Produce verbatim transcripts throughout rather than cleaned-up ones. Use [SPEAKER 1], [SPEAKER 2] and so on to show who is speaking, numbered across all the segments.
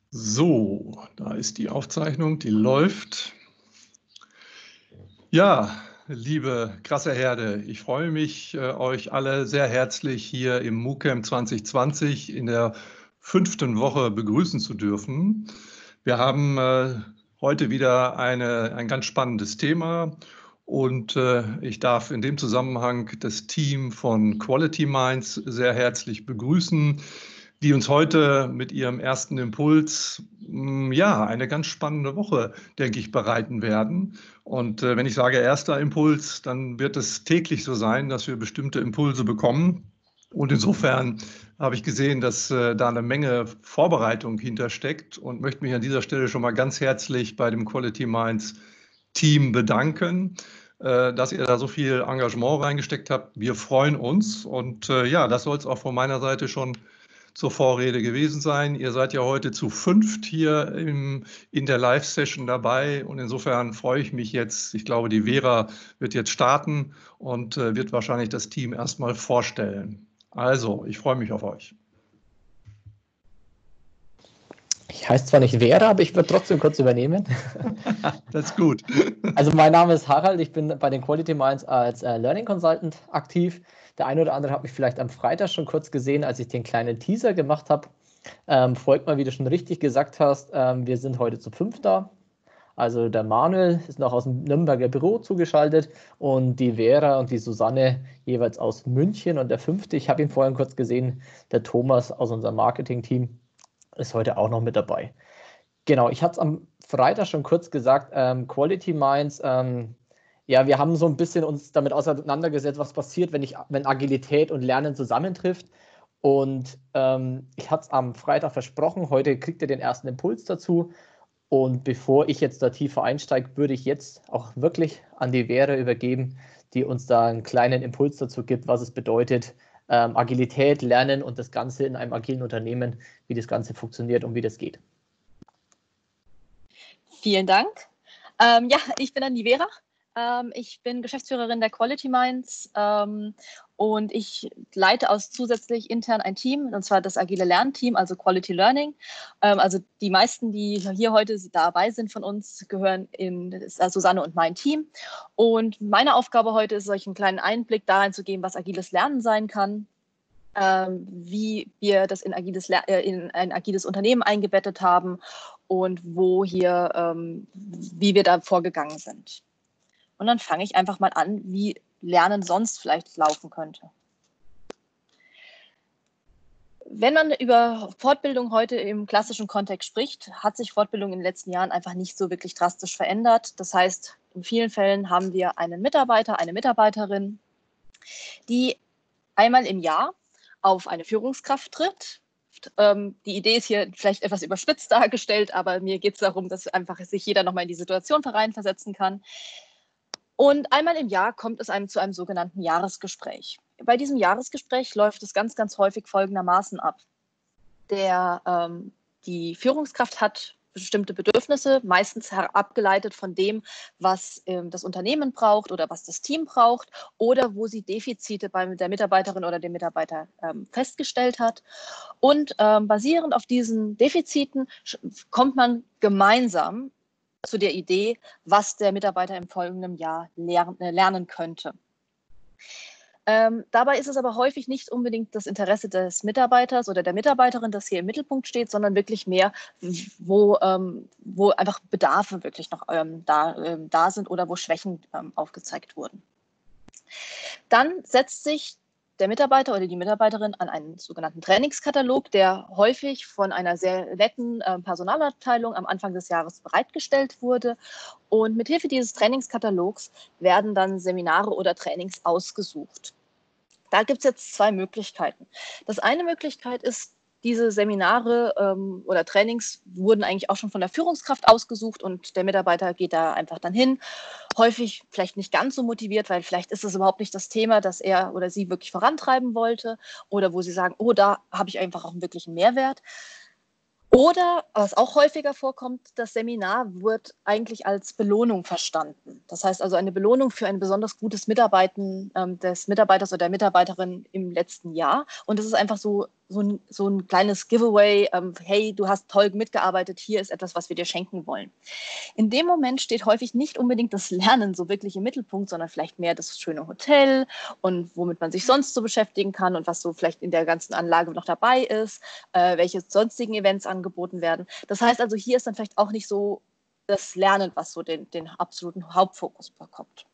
[SPEAKER 1] So, da ist die Aufzeichnung, die läuft. Ja, liebe krasse Herde, ich freue mich, äh, euch alle sehr herzlich hier im MOOCamp zwanzig zwanzig in der fünften Woche begrüßen zu dürfen. Wir haben äh, heute wieder eine, ein ganz spannendes Thema und äh, ich darf in dem Zusammenhang das Team von Quality Minds sehr herzlich begrüßen, die uns heute mit ihrem ersten Impuls mh, ja, eine ganz spannende Woche, denke ich, bereiten werden. Und äh, wenn ich sage erster Impuls, dann wird es täglich so sein, dass wir bestimmte Impulse bekommen. Und insofern habe ich gesehen, dass äh, da eine Menge Vorbereitung hintersteckt und möchte mich an dieser Stelle schon mal ganz herzlich bei dem Quality Minds Team bedanken, äh, dass ihr da so viel Engagement reingesteckt habt. Wir freuen uns und äh, ja, das soll es auch von meiner Seite schon zur Vorrede gewesen sein. Ihr seid ja heute zu fünft hier im, in der Live-Session dabei und insofern freue ich mich jetzt. Ich glaube, die Vera wird jetzt starten und äh, wird wahrscheinlich das Team erstmal vorstellen. Also, ich freue mich auf euch.
[SPEAKER 2] Ich heiße zwar nicht Vera, aber ich würde trotzdem kurz übernehmen.
[SPEAKER 1] Das ist gut.
[SPEAKER 2] Also mein Name ist Harald, ich bin bei den Quality Minds als äh, Learning Consultant aktiv. Der eine oder andere hat mich vielleicht am Freitag schon kurz gesehen, als ich den kleinen Teaser gemacht habe. Ähm, folgt mal, wie du schon richtig gesagt hast, ähm, wir sind heute zu fünf da. Also der Manuel ist noch aus dem Nürnberger Büro zugeschaltet und die Vera und die Susanne jeweils aus München und der fünfte, ich habe ihn vorhin kurz gesehen, der Thomas aus unserem Marketing-Team ist heute auch noch mit dabei. Genau, ich hatte es am Freitag schon kurz gesagt, ähm, Quality Minds, ähm, ja, wir haben so ein bisschen uns damit auseinandergesetzt, was passiert, wenn, ich, wenn Agilität und Lernen zusammentrifft. Und ähm, ich hatte es am Freitag versprochen, heute kriegt ihr den ersten Impuls dazu. Und bevor ich jetzt da tiefer einsteige, würde ich jetzt auch wirklich an die Vera übergeben, die uns da einen kleinen Impuls dazu gibt, was es bedeutet, ähm, Agilität, Lernen und das Ganze in einem agilen Unternehmen, wie das Ganze funktioniert und wie das geht.
[SPEAKER 3] Vielen Dank. Ähm, ja, ich bin dann die Vera. Ähm, ich bin Geschäftsführerin der Quality Minds ähm, und ich leite aus zusätzlich intern ein Team, und zwar das agile Lernteam, also Quality Learning. Ähm, also die meisten, die hier heute dabei sind von uns, gehören in äh, Susanne und mein Team. Und meine Aufgabe heute ist, euch einen kleinen Einblick darin zu geben, was agiles Lernen sein kann, ähm, wie wir das in, agiles, äh, in ein agiles Unternehmen eingebettet haben und wo hier, ähm, wie wir da vorgegangen sind. Und dann fange ich einfach mal an, wie Lernen sonst vielleicht laufen könnte. Wenn man über Fortbildung heute im klassischen Kontext spricht, hat sich Fortbildung in den letzten Jahren einfach nicht so wirklich drastisch verändert. Das heißt, in vielen Fällen haben wir einen Mitarbeiter, eine Mitarbeiterin, die einmal im Jahr auf eine Führungskraft tritt. Ähm, die Idee ist hier vielleicht etwas überspitzt dargestellt, aber mir geht es darum, dass einfach sich jeder nochmal in die Situation reinversetzen kann. Und einmal im Jahr kommt es einem zu einem sogenannten Jahresgespräch. Bei diesem Jahresgespräch läuft es ganz, ganz häufig folgendermaßen ab. Der, ähm, die Führungskraft hat bestimmte Bedürfnisse, meistens abgeleitet von dem, was ähm, das Unternehmen braucht oder was das Team braucht oder wo sie Defizite bei der Mitarbeiterin oder dem Mitarbeiter ähm, festgestellt hat. Und ähm, basierend auf diesen Defiziten kommt man gemeinsam zu der Idee, was der Mitarbeiter im folgenden Jahr ler- lernen könnte. Ähm, dabei ist es aber häufig nicht unbedingt das Interesse des Mitarbeiters oder der Mitarbeiterin, das hier im Mittelpunkt steht, sondern wirklich mehr, wo, ähm, wo einfach Bedarfe wirklich noch ähm, da, ähm, da sind oder wo Schwächen ähm, aufgezeigt wurden. Dann setzt sich der Mitarbeiter oder die Mitarbeiterin an einen sogenannten Trainingskatalog, der häufig von einer sehr netten äh, Personalabteilung am Anfang des Jahres bereitgestellt wurde. Und mithilfe dieses Trainingskatalogs werden dann Seminare oder Trainings ausgesucht. Da gibt es jetzt zwei Möglichkeiten. Das eine Möglichkeit ist, diese Seminare ähm, oder Trainings wurden eigentlich auch schon von der Führungskraft ausgesucht und der Mitarbeiter geht da einfach dann hin. Häufig vielleicht nicht ganz so motiviert, weil vielleicht ist es überhaupt nicht das Thema, das er oder sie wirklich vorantreiben wollte oder wo sie sagen, oh, da habe ich einfach auch einen wirklichen Mehrwert. Oder, was auch häufiger vorkommt, das Seminar wird eigentlich als Belohnung verstanden. Das heißt also eine Belohnung für ein besonders gutes Mitarbeiten ähm, des Mitarbeiters oder der Mitarbeiterin im letzten Jahr. Und es ist einfach so so ein, so ein kleines Giveaway, ähm, hey, du hast toll mitgearbeitet, hier ist etwas, was wir dir schenken wollen. In dem Moment steht häufig nicht unbedingt das Lernen so wirklich im Mittelpunkt, sondern vielleicht mehr das schöne Hotel und womit man sich sonst so beschäftigen kann und was so vielleicht in der ganzen Anlage noch dabei ist, äh, welche sonstigen Events angeboten werden. Das heißt also, hier ist dann vielleicht auch nicht so das Lernen, was so den, den absoluten Hauptfokus bekommt.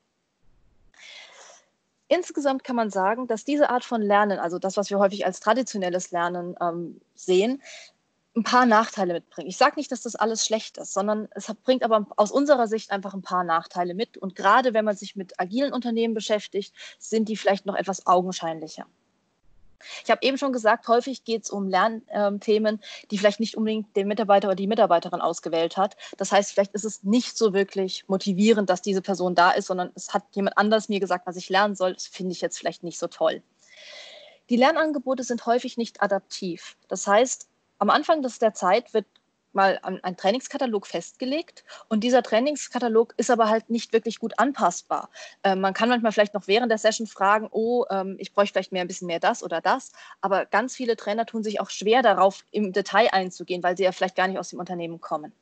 [SPEAKER 3] Insgesamt kann man sagen, dass diese Art von Lernen, also das, was wir häufig als traditionelles Lernen ähm, sehen, ein paar Nachteile mitbringt. Ich sage nicht, dass das alles schlecht ist, sondern es bringt aber aus unserer Sicht einfach ein paar Nachteile mit. Und gerade wenn man sich mit agilen Unternehmen beschäftigt, sind die vielleicht noch etwas augenscheinlicher. Ich habe eben schon gesagt, häufig geht es um Lernthemen, die vielleicht nicht unbedingt der Mitarbeiter oder die Mitarbeiterin ausgewählt hat. Das heißt, vielleicht ist es nicht so wirklich motivierend, dass diese Person da ist, sondern es hat jemand anders mir gesagt, was ich lernen soll. Das finde ich jetzt vielleicht nicht so toll. Die Lernangebote sind häufig nicht adaptiv. Das heißt, am Anfang der Zeit wird mal ein Trainingskatalog festgelegt und dieser Trainingskatalog ist aber halt nicht wirklich gut anpassbar. Ähm, man kann manchmal vielleicht noch während der Session fragen, oh, ähm, ich bräuchte vielleicht mehr ein bisschen mehr das oder das, aber ganz viele Trainer tun sich auch schwer darauf, im Detail einzugehen, weil sie ja vielleicht gar nicht aus dem Unternehmen kommen.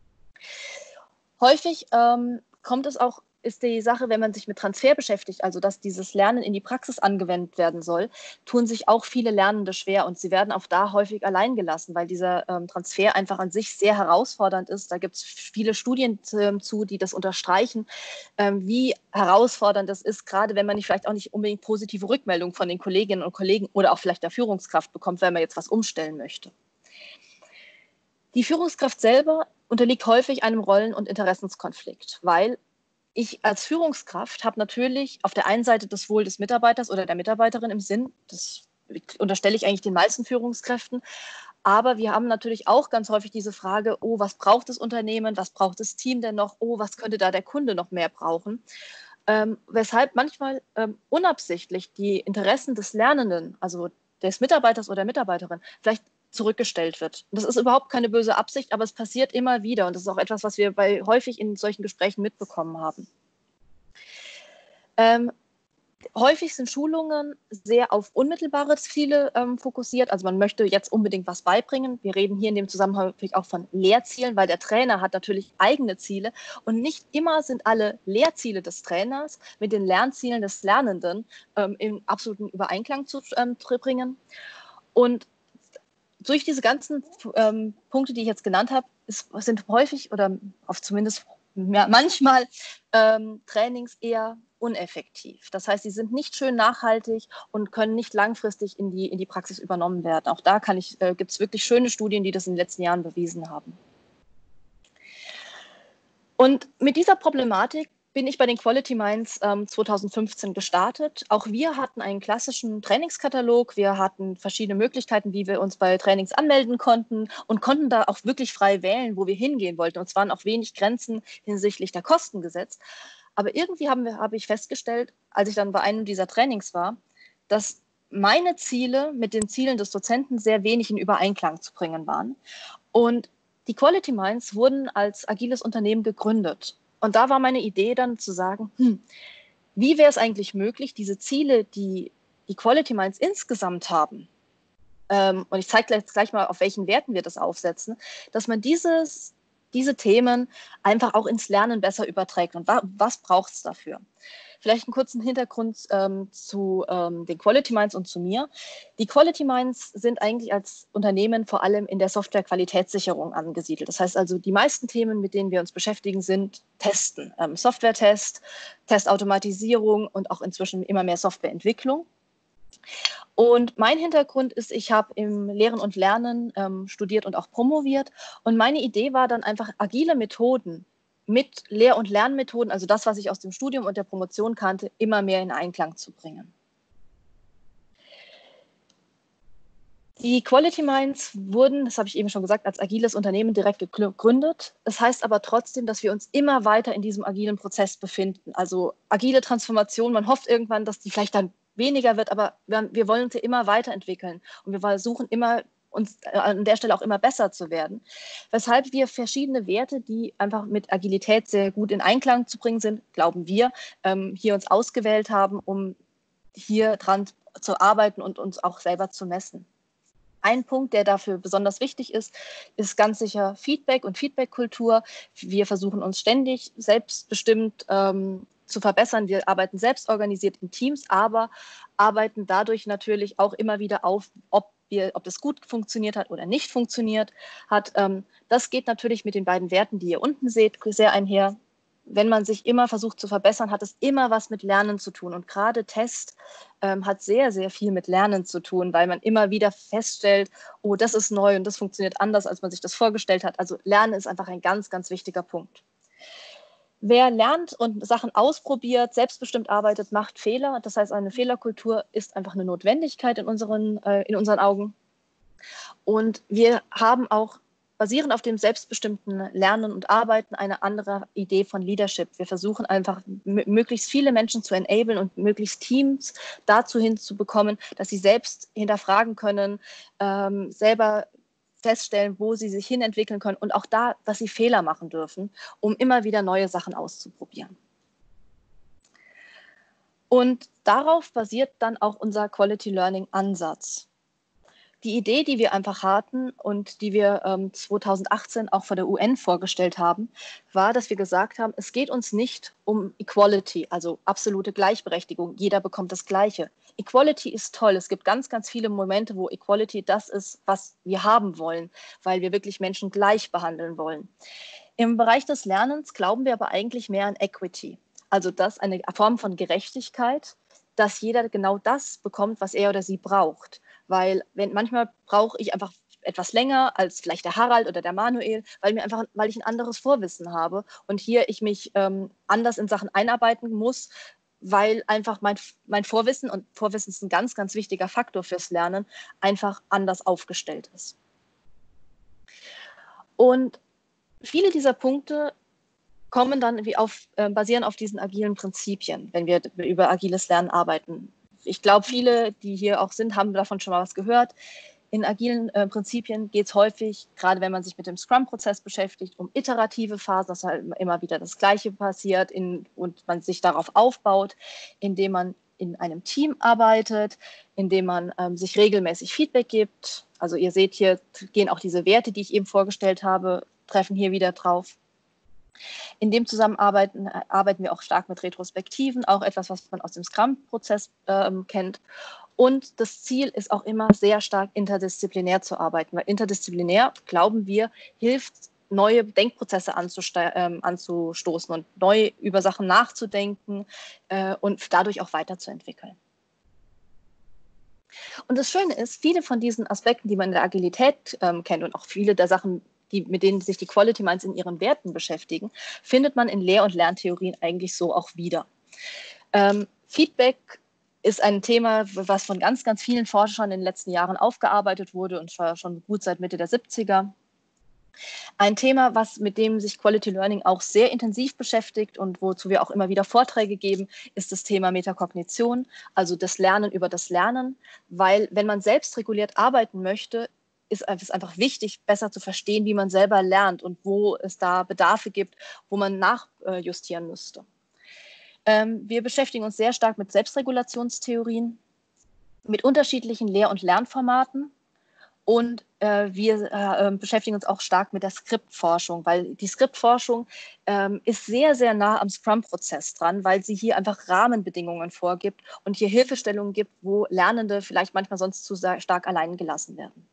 [SPEAKER 3] Häufig ähm, kommt es auch, ist die Sache, wenn man sich mit Transfer beschäftigt, also dass dieses Lernen in die Praxis angewendet werden soll, tun sich auch viele Lernende schwer und sie werden auch da häufig allein gelassen, weil dieser ähm, Transfer einfach an sich sehr herausfordernd ist. Da gibt es viele Studien äh, zu, die das unterstreichen, ähm, wie herausfordernd das ist, gerade wenn man nicht, vielleicht auch nicht unbedingt positive Rückmeldungen von den Kolleginnen und Kollegen oder auch vielleicht der Führungskraft bekommt, wenn man jetzt was umstellen möchte. Die Führungskraft selber unterliegt häufig einem Rollen- und Interessenskonflikt, weil ich als Führungskraft habe natürlich auf der einen Seite das Wohl des Mitarbeiters oder der Mitarbeiterin im Sinn, das unterstelle ich eigentlich den meisten Führungskräften, aber wir haben natürlich auch ganz häufig diese Frage, oh, was braucht das Unternehmen, was braucht das Team denn noch, oh, was könnte da der Kunde noch mehr brauchen, ähm, weshalb manchmal ähm, unabsichtlich die Interessen des Lernenden, also des Mitarbeiters oder der Mitarbeiterin, vielleicht zurückgestellt wird. Das ist überhaupt keine böse Absicht, aber es passiert immer wieder und das ist auch etwas, was wir bei, häufig in solchen Gesprächen mitbekommen haben. Ähm, häufig sind Schulungen sehr auf unmittelbare Ziele ähm, fokussiert, also man möchte jetzt unbedingt was beibringen. Wir reden hier in dem Zusammenhang häufig auch von Lehrzielen, weil der Trainer hat natürlich eigene Ziele und nicht immer sind alle Lehrziele des Trainers mit den Lernzielen des Lernenden ähm, in absoluten Übereinklang zu ähm, bringen. Und durch diese ganzen ähm, Punkte, die ich jetzt genannt habe, ist, sind häufig oder auf zumindest ja, manchmal ähm, Trainings eher uneffektiv. Das heißt, sie sind nicht schön nachhaltig und können nicht langfristig in die, in die Praxis übernommen werden. Auch da kann ich, äh, gibt es wirklich schöne Studien, die das in den letzten Jahren bewiesen haben. Und mit dieser Problematik bin ich bei den Quality Minds ähm, zweitausendfünfzehn gestartet. Auch wir hatten einen klassischen Trainingskatalog. Wir hatten verschiedene Möglichkeiten, wie wir uns bei Trainings anmelden konnten und konnten da auch wirklich frei wählen, wo wir hingehen wollten. Und es waren auch wenig Grenzen hinsichtlich der Kosten gesetzt. Aber irgendwie haben wir, habe ich festgestellt, als ich dann bei einem dieser Trainings war, dass meine Ziele mit den Zielen des Dozenten sehr wenig in Übereinklang zu bringen waren. Und die Quality Minds wurden als agiles Unternehmen gegründet. Und da war meine Idee dann zu sagen, hm, wie wäre es eigentlich möglich, diese Ziele, die die Quality Minds insgesamt haben, ähm, und ich zeige gleich, gleich mal, auf welchen Werten wir das aufsetzen, dass man dieses, diese Themen einfach auch ins Lernen besser überträgt. Und wa was braucht es dafür? Vielleicht einen kurzen Hintergrund ähm, zu ähm, den Quality Minds und zu mir. Die Quality Minds sind eigentlich als Unternehmen vor allem in der Software-Qualitätssicherung angesiedelt. Das heißt also, die meisten Themen, mit denen wir uns beschäftigen, sind Testen. Ähm, Software-Test, Testautomatisierung und auch inzwischen immer mehr Softwareentwicklung. Und mein Hintergrund ist, ich habe im Lehren und Lernen ähm, studiert und auch promoviert. Und meine Idee war dann einfach, agile Methoden mit Lehr- und Lernmethoden, also das, was ich aus dem Studium und der Promotion kannte, immer mehr in Einklang zu bringen. Die Quality Minds wurden, das habe ich eben schon gesagt, als agiles Unternehmen direkt gegründet. Das heißt aber trotzdem, dass wir uns immer weiter in diesem agilen Prozess befinden. Also agile Transformation, man hofft irgendwann, dass die vielleicht dann weniger wird, aber wir, wir wollen sie immer weiterentwickeln und wir versuchen immer, uns an der Stelle auch immer besser zu werden. Weshalb wir verschiedene Werte, die einfach mit Agilität sehr gut in Einklang zu bringen sind, glauben wir, ähm, hier uns ausgewählt haben, um hier dran zu arbeiten und uns auch selber zu messen. Ein Punkt, der dafür besonders wichtig ist, ist ganz sicher Feedback und Feedbackkultur. Wir versuchen uns ständig selbstbestimmt ähm, zu verbessern. Wir arbeiten selbst organisiert in Teams, aber arbeiten dadurch natürlich auch immer wieder auf, ob wir, ob das gut funktioniert hat oder nicht funktioniert hat. Ähm, das geht natürlich mit den beiden Werten, die ihr unten seht, sehr einher. Wenn man sich immer versucht zu verbessern, hat es immer was mit Lernen zu tun. Und gerade Test ähm, hat sehr, sehr viel mit Lernen zu tun, weil man immer wieder feststellt, oh, das ist neu und das funktioniert anders, als man sich das vorgestellt hat. Also Lernen ist einfach ein ganz, ganz wichtiger Punkt. Wer lernt und Sachen ausprobiert, selbstbestimmt arbeitet, macht Fehler. Das heißt, eine Fehlerkultur ist einfach eine Notwendigkeit in unseren, äh, in unseren Augen. Und wir haben auch basierend auf dem selbstbestimmten Lernen und Arbeiten eine andere Idee von Leadership. Wir versuchen einfach, möglichst viele Menschen zu enablen und möglichst Teams dazu hinzubekommen, dass sie selbst hinterfragen können, ähm, selber feststellen, wo sie sich hinentwickeln können und auch da, dass sie Fehler machen dürfen, um immer wieder neue Sachen auszuprobieren. Und darauf basiert dann auch unser Quality Learning Ansatz. Die Idee, die wir einfach hatten und die wir ähm, zweitausendachtzehn auch vor der U N vorgestellt haben, war, dass wir gesagt haben, es geht uns nicht um Equality, also absolute Gleichberechtigung, jeder bekommt das Gleiche. Equality ist toll, es gibt ganz, ganz viele Momente, wo Equality das ist, was wir haben wollen, weil wir wirklich Menschen gleich behandeln wollen. Im Bereich des Lernens glauben wir aber eigentlich mehr an Equity, also das eine Form von Gerechtigkeit, dass jeder genau das bekommt, was er oder sie braucht. Weil wenn, manchmal brauche ich einfach etwas länger als vielleicht der Harald oder der Manuel, weil, mir einfach, weil ich ein anderes Vorwissen habe und hier ich mich ähm, anders in Sachen einarbeiten muss, weil einfach mein, mein Vorwissen, und Vorwissen ist ein ganz, ganz wichtiger Faktor fürs Lernen, einfach anders aufgestellt ist. Und viele dieser Punkte kommen dann wie auf, äh, basieren auf diesen agilen Prinzipien, wenn wir über agiles Lernen arbeiten. Ich glaube, viele, die hier auch sind, haben davon schon mal was gehört. In agilen äh, Prinzipien geht es häufig, gerade wenn man sich mit dem Scrum-Prozess beschäftigt, um iterative Phasen, dass halt immer wieder das Gleiche passiert in, und man sich darauf aufbaut, indem man in einem Team arbeitet, indem man ähm, sich regelmäßig Feedback gibt. Also ihr seht hier, gehen auch diese Werte, die ich eben vorgestellt habe, treffen hier wieder drauf. In dem Zusammenarbeiten arbeiten wir auch stark mit Retrospektiven, auch etwas, was man aus dem Scrum-Prozess ähm, kennt. Und das Ziel ist auch immer sehr stark interdisziplinär zu arbeiten, weil interdisziplinär, glauben wir, hilft, neue Denkprozesse ähm, anzustoßen und neu über Sachen nachzudenken äh, und dadurch auch weiterzuentwickeln. Und das Schöne ist, viele von diesen Aspekten, die man in der Agilität ähm, kennt und auch viele der Sachen, die, mit denen sich die Quality Minds in ihren Werten beschäftigen, findet man in Lehr- und Lerntheorien eigentlich so auch wieder. Ähm, Feedback ist ein Thema, was von ganz, ganz vielen Forschern in den letzten Jahren aufgearbeitet wurde und zwar schon gut seit Mitte der siebziger. Ein Thema, was mit dem sich Quality Learning auch sehr intensiv beschäftigt und wozu wir auch immer wieder Vorträge geben, ist das Thema Metakognition, also das Lernen über das Lernen, weil wenn man selbst reguliert arbeiten möchte, ist es einfach wichtig, besser zu verstehen, wie man selber lernt und wo es da Bedarfe gibt, wo man nachjustieren müsste. Ähm, wir beschäftigen uns sehr stark mit Selbstregulationstheorien, mit unterschiedlichen Lehr- und Lernformaten und äh, wir äh, beschäftigen uns auch stark mit der Skriptforschung, weil die Skriptforschung ähm, ist sehr, sehr nah am Scrum-Prozess dran, weil sie hier einfach Rahmenbedingungen vorgibt und hier Hilfestellungen gibt, wo Lernende vielleicht manchmal sonst zu stark allein gelassen werden.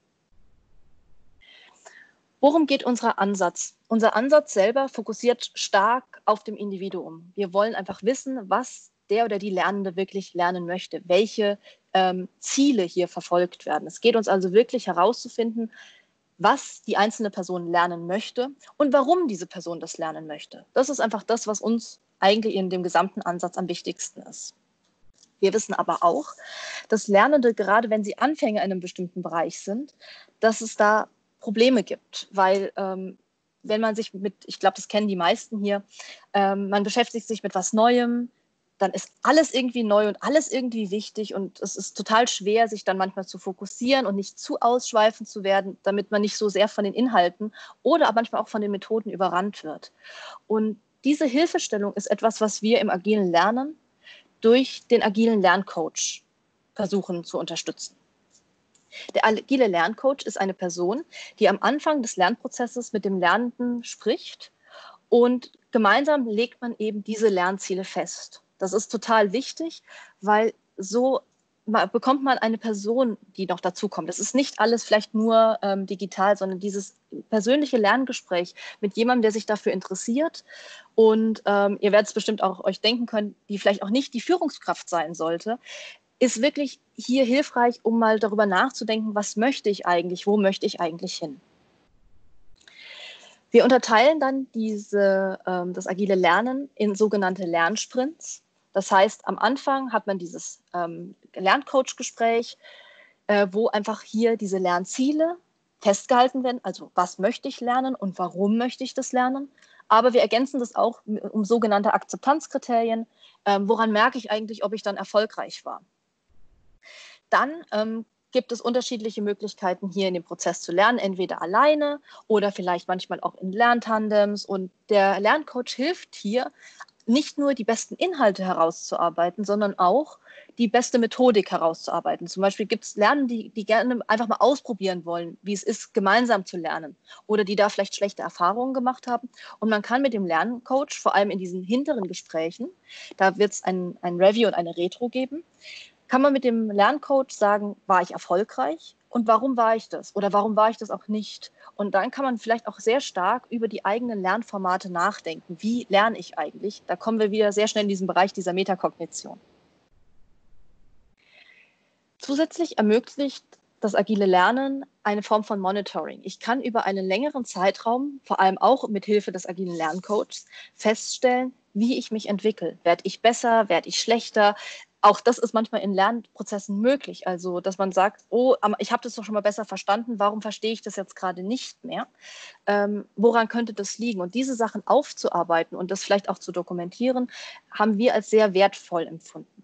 [SPEAKER 3] Worum geht unser Ansatz? Unser Ansatz selber fokussiert stark auf dem Individuum. Wir wollen einfach wissen, was der oder die Lernende wirklich lernen möchte, welche ähm, Ziele hier verfolgt werden. Es geht uns also wirklich herauszufinden, was die einzelne Person lernen möchte und warum diese Person das lernen möchte. Das ist einfach das, was uns eigentlich in dem gesamten Ansatz am wichtigsten ist. Wir wissen aber auch, dass Lernende, gerade wenn sie Anfänger in einem bestimmten Bereich sind, dass es da Probleme gibt, weil ähm, wenn man sich mit, ich glaube, das kennen die meisten hier, ähm, man beschäftigt sich mit was Neuem, dann ist alles irgendwie neu und alles irgendwie wichtig und es ist total schwer, sich dann manchmal zu fokussieren und nicht zu ausschweifend zu werden, damit man nicht so sehr von den Inhalten oder aber manchmal auch von den Methoden überrannt wird. Und diese Hilfestellung ist etwas, was wir im agilen Lernen durch den agilen Lerncoach versuchen zu unterstützen. Der agile Lerncoach ist eine Person, die am Anfang des Lernprozesses mit dem Lernenden spricht und gemeinsam legt man eben diese Lernziele fest. Das ist total wichtig, weil so bekommt man eine Person, die noch dazukommt. Das ist nicht alles vielleicht nur ähm, digital, sondern dieses persönliche Lerngespräch mit jemandem, der sich dafür interessiert. Und ähm, ihr werdet es bestimmt auch euch denken können, die vielleicht auch nicht die Führungskraft sein sollte, ist wirklich hier hilfreich, um mal darüber nachzudenken, was möchte ich eigentlich, wo möchte ich eigentlich hin. Wir unterteilen dann diese, ähm, das agile Lernen in sogenannte Lernsprints. Das heißt, am Anfang hat man dieses ähm, Lerncoach-Gespräch, äh, wo einfach hier diese Lernziele festgehalten werden. Also was möchte ich lernen und warum möchte ich das lernen? Aber wir ergänzen das auch um sogenannte Akzeptanzkriterien. Ähm, woran merke ich eigentlich, ob ich dann erfolgreich war? Dann ähm, gibt es unterschiedliche Möglichkeiten, hier in dem Prozess zu lernen, entweder alleine oder vielleicht manchmal auch in Lerntandems. Und der Lerncoach hilft hier, nicht nur die besten Inhalte herauszuarbeiten, sondern auch die beste Methodik herauszuarbeiten. Zum Beispiel gibt es Lernen, die, die gerne einfach mal ausprobieren wollen, wie es ist, gemeinsam zu lernen oder die da vielleicht schlechte Erfahrungen gemacht haben. Und man kann mit dem Lerncoach, vor allem in diesen hinteren Gesprächen, da wird es ein, ein Review und eine Retro geben, kann man mit dem Lerncoach sagen, war ich erfolgreich und warum war ich das oder warum war ich das auch nicht? Und dann kann man vielleicht auch sehr stark über die eigenen Lernformate nachdenken. Wie lerne ich eigentlich? Da kommen wir wieder sehr schnell in diesen Bereich dieser Metakognition. Zusätzlich ermöglicht das agile Lernen eine Form von Monitoring. Ich kann über einen längeren Zeitraum, vor allem auch mit Hilfe des agilen Lerncoaches, feststellen, wie ich mich entwickle. Werde ich besser? Werde ich schlechter? Auch das ist manchmal in Lernprozessen möglich. Also, dass man sagt, oh, ich habe das doch schon mal besser verstanden, warum verstehe ich das jetzt gerade nicht mehr? Ähm, woran könnte das liegen? Und diese Sachen aufzuarbeiten und das vielleicht auch zu dokumentieren, haben wir als sehr wertvoll empfunden.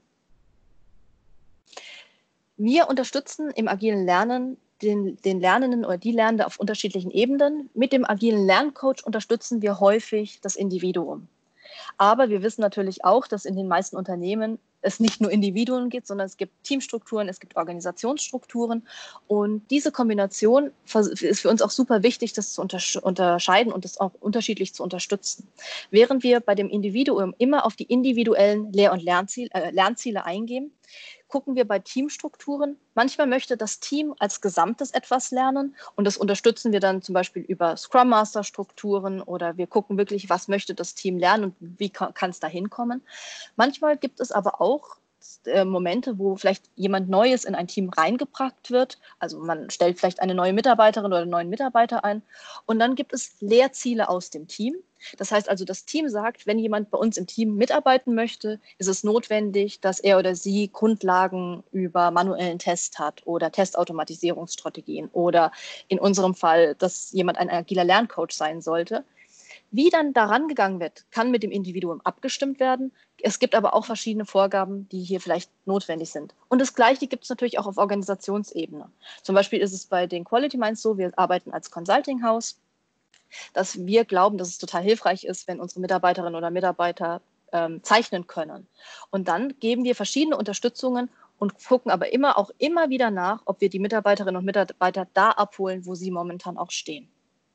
[SPEAKER 3] Wir unterstützen im agilen Lernen den, den Lernenden oder die Lernende auf unterschiedlichen Ebenen. Mit dem agilen Lerncoach unterstützen wir häufig das Individuum. Aber wir wissen natürlich auch, dass in den meisten Unternehmen es nicht nur Individuen gibt, sondern es gibt Teamstrukturen, es gibt Organisationsstrukturen. Und diese Kombination ist für uns auch super wichtig, das zu unterscheiden und das auch unterschiedlich zu unterstützen. Während wir bei dem Individuum immer auf die individuellen Lehr- und Lernziele, äh, Lernziele eingehen, gucken wir bei Teamstrukturen. Manchmal möchte das Team als Gesamtes etwas lernen und das unterstützen wir dann zum Beispiel über Scrum Master Strukturen oder wir gucken wirklich, was möchte das Team lernen und wie kann es da hinkommen. Manchmal gibt es aber auch äh, Momente, wo vielleicht jemand Neues in ein Team reingebracht wird. Also man stellt vielleicht eine neue Mitarbeiterin oder einen neuen Mitarbeiter ein und dann gibt es Lehrziele aus dem Team. Das heißt also, das Team sagt, wenn jemand bei uns im Team mitarbeiten möchte, ist es notwendig, dass er oder sie Grundlagen über manuellen Test hat oder Testautomatisierungsstrategien oder in unserem Fall, dass jemand ein agiler Lerncoach sein sollte. Wie dann daran gegangen wird, kann mit dem Individuum abgestimmt werden. Es gibt aber auch verschiedene Vorgaben, die hier vielleicht notwendig sind. Und das Gleiche gibt es natürlich auch auf Organisationsebene. Zum Beispiel ist es bei den Quality Minds so, wir arbeiten als Consulting-Haus, dass wir glauben, dass es total hilfreich ist, wenn unsere Mitarbeiterinnen oder Mitarbeiter ähm, zeichnen können. Und dann geben wir verschiedene Unterstützungen und gucken aber immer auch immer wieder nach, ob wir die Mitarbeiterinnen und Mitarbeiter da abholen, wo sie momentan auch stehen.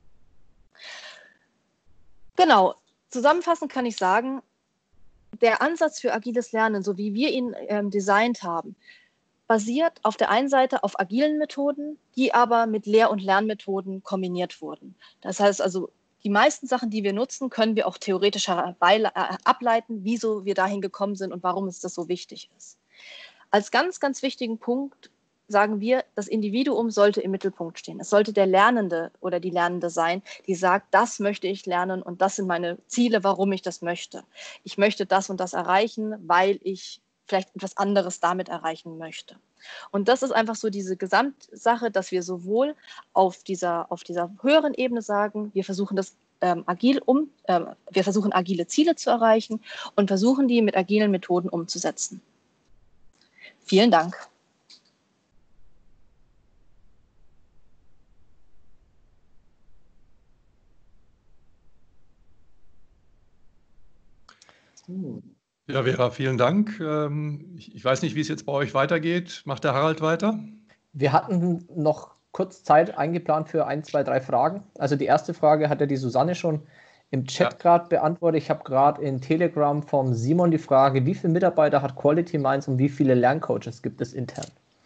[SPEAKER 3] Genau, zusammenfassend kann ich sagen, der Ansatz für agiles Lernen, so wie wir ihn ähm, designt haben, basiert auf der einen Seite auf agilen Methoden, die aber mit Lehr- und Lernmethoden kombiniert wurden. Das heißt also, die meisten Sachen, die wir nutzen, können wir auch theoretisch ableiten, wieso wir dahin gekommen sind und warum es das so wichtig ist. Als ganz, ganz wichtigen Punkt sagen wir, das Individuum sollte im Mittelpunkt stehen. Es sollte der Lernende oder die Lernende sein, die sagt, das möchte ich lernen und das sind meine Ziele, warum ich das möchte. Ich möchte das und das erreichen, weil ich vielleicht etwas anderes damit erreichen möchte. Und das ist einfach so diese Gesamtsache, dass wir sowohl auf dieser, auf dieser höheren Ebene sagen, wir versuchen das ähm, agil um, ähm, wir versuchen agile Ziele zu erreichen und versuchen die mit agilen Methoden umzusetzen. Vielen Dank.
[SPEAKER 1] Ja, Vera, vielen Dank. Ich weiß nicht, wie es jetzt bei euch weitergeht. Macht der Harald weiter?
[SPEAKER 2] Wir hatten noch kurz Zeit eingeplant für ein, zwei, drei Fragen. Also die erste Frage hat ja die Susanne schon im Chat
[SPEAKER 1] Ja.
[SPEAKER 2] gerade beantwortet. Ich habe gerade in Telegram vom Simon die Frage, wie viele Mitarbeiter hat Quality Minds und wie viele Lerncoaches gibt es intern?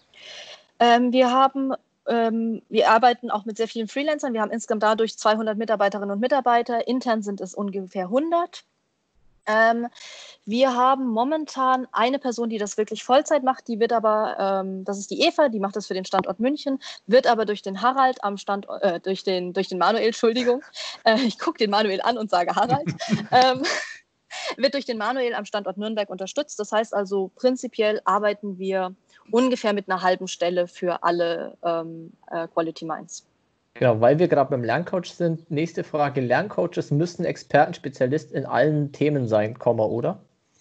[SPEAKER 3] Ähm, wir haben, ähm, wir arbeiten auch mit sehr vielen Freelancern. Wir haben insgesamt dadurch zweihundert Mitarbeiterinnen und Mitarbeiter. Intern sind es ungefähr hundert. Ähm, wir haben momentan eine Person, die das wirklich Vollzeit macht, die wird aber, ähm, das ist die Eva, die macht das für den Standort München, wird aber durch den Harald am Standort, äh, durch den, durch den Manuel, Entschuldigung, äh, ich gucke den Manuel an und sage Harald, ähm, wird durch den Manuel am Standort Nürnberg unterstützt. Das heißt also, prinzipiell arbeiten wir ungefähr mit einer halben Stelle für alle ähm, äh, Quality Minds.
[SPEAKER 2] Genau, weil wir gerade beim Lerncoach sind. Nächste Frage. Lerncoaches müssen Experten, Spezialist in allen Themen sein, Komma, oder?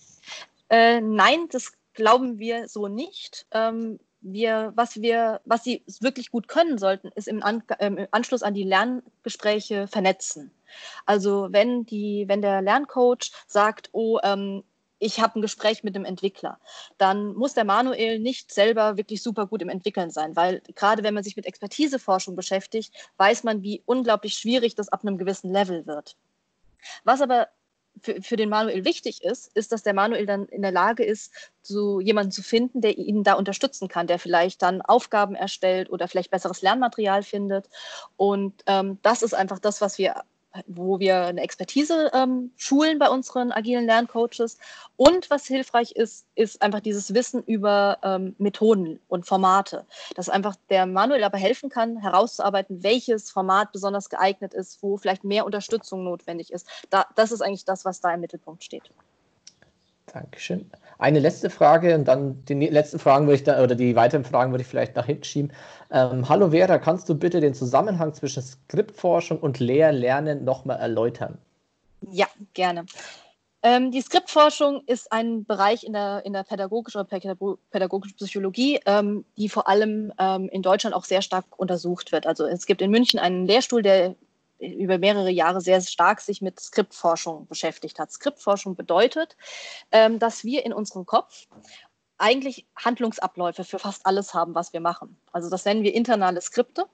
[SPEAKER 3] Äh, nein, das glauben wir so nicht. Ähm, wir, was, wir, was sie wirklich gut können sollten, ist im, An äh, im Anschluss an die Lerngespräche vernetzen. Also wenn, die, wenn der Lerncoach sagt, oh, ähm, ich habe ein Gespräch mit einem Entwickler, dann muss der Manuel nicht selber wirklich super gut im Entwickeln sein, weil gerade wenn man sich mit Expertiseforschung beschäftigt, weiß man, wie unglaublich schwierig das ab einem gewissen Level wird. Was aber für, für den Manuel wichtig ist, ist, dass der Manuel dann in der Lage ist, so jemanden zu finden, der ihn da unterstützen kann, der vielleicht dann Aufgaben erstellt oder vielleicht besseres Lernmaterial findet. Und ähm, das ist einfach das, was wir wo wir eine Expertise ähm, schulen bei unseren agilen Lerncoaches. Und was hilfreich ist, ist einfach dieses Wissen über ähm, Methoden und Formate. Dass einfach der Manuel aber helfen kann, herauszuarbeiten, welches Format besonders geeignet ist, wo vielleicht mehr Unterstützung notwendig ist. Da, das ist eigentlich das, was da im Mittelpunkt steht.
[SPEAKER 2] Dankeschön. Eine letzte Frage und dann die letzten Fragen würde ich da, oder die weiteren Fragen würde ich vielleicht nach hinten schieben. Ähm, hallo Vera, kannst du bitte den Zusammenhang zwischen Skriptforschung und Lehr-Lernen nochmal erläutern?
[SPEAKER 3] Ja, gerne. Ähm, die Skriptforschung ist ein Bereich in der, in der pädagogischen oder pädagogischen Psychologie, ähm, die vor allem ähm, in Deutschland auch sehr stark untersucht wird. Also es gibt in München einen Lehrstuhl, der über mehrere Jahre sehr stark sich mit Skriptforschung beschäftigt hat. Skriptforschung bedeutet, ähm, dass wir in unserem Kopf eigentlich Handlungsabläufe für fast alles haben, was wir machen. Also das nennen wir internale Skripte.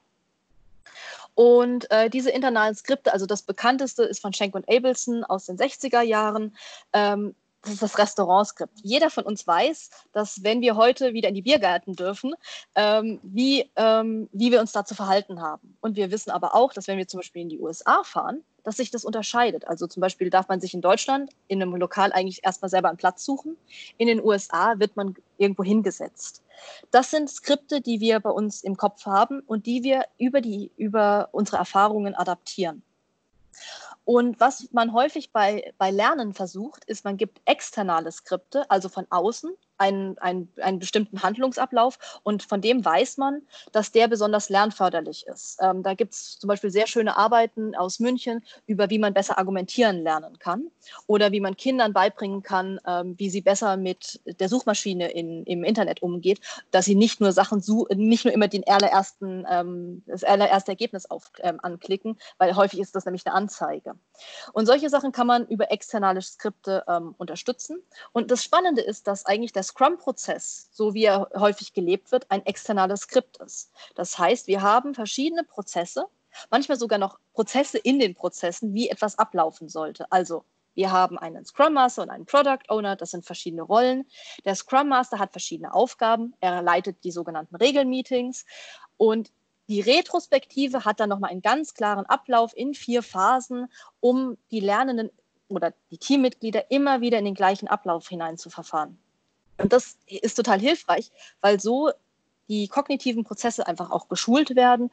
[SPEAKER 3] Und äh, diese internalen Skripte, also das bekannteste ist von Schenk und Abelson aus den sechziger Jahren. Ähm, das ist das Restaurantskript. Jeder von uns weiß, dass wenn wir heute wieder in die Biergärten dürfen, ähm, wie, ähm, wie wir uns da zu verhalten haben. Und wir wissen aber auch, dass wenn wir zum Beispiel in die U S A fahren, dass sich das unterscheidet. Also zum Beispiel darf man sich in Deutschland in einem Lokal eigentlich erstmal selber einen Platz suchen. In den U S A wird man irgendwo hingesetzt. Das sind Skripte, die wir bei uns im Kopf haben und die wir über, die, über unsere Erfahrungen adaptieren. Und was man häufig bei, bei Lernen versucht, ist, man gibt externe Skripte, also von außen, einen, einen, einen bestimmten Handlungsablauf und von dem weiß man, dass der besonders lernförderlich ist. Ähm, da gibt es zum Beispiel sehr schöne Arbeiten aus München über, wie man besser argumentieren lernen kann oder wie man Kindern beibringen kann, ähm, wie sie besser mit der Suchmaschine in, im Internet umgeht, dass sie nicht nur Sachen, nicht nur immer den allerersten, ähm, das allererste Ergebnis auf, ähm, anklicken, weil häufig ist das nämlich eine Anzeige. Und solche Sachen kann man über externe Skripte ähm, unterstützen. Und das Spannende ist, dass eigentlich der Scrum-Prozess, so wie er häufig gelebt wird, ein externes Skript ist. Das heißt, wir haben verschiedene Prozesse, manchmal sogar noch Prozesse in den Prozessen, wie etwas ablaufen sollte. Also wir haben einen Scrum Master und einen Product Owner, das sind verschiedene Rollen. Der Scrum Master hat verschiedene Aufgaben, er leitet die sogenannten Regelmeetings und die Retrospektive hat dann nochmal einen ganz klaren Ablauf in vier Phasen, um die Lernenden oder die Teammitglieder immer wieder in den gleichen Ablauf hinein zu verfahren. Und das ist total hilfreich, weil so die kognitiven Prozesse einfach auch geschult werden.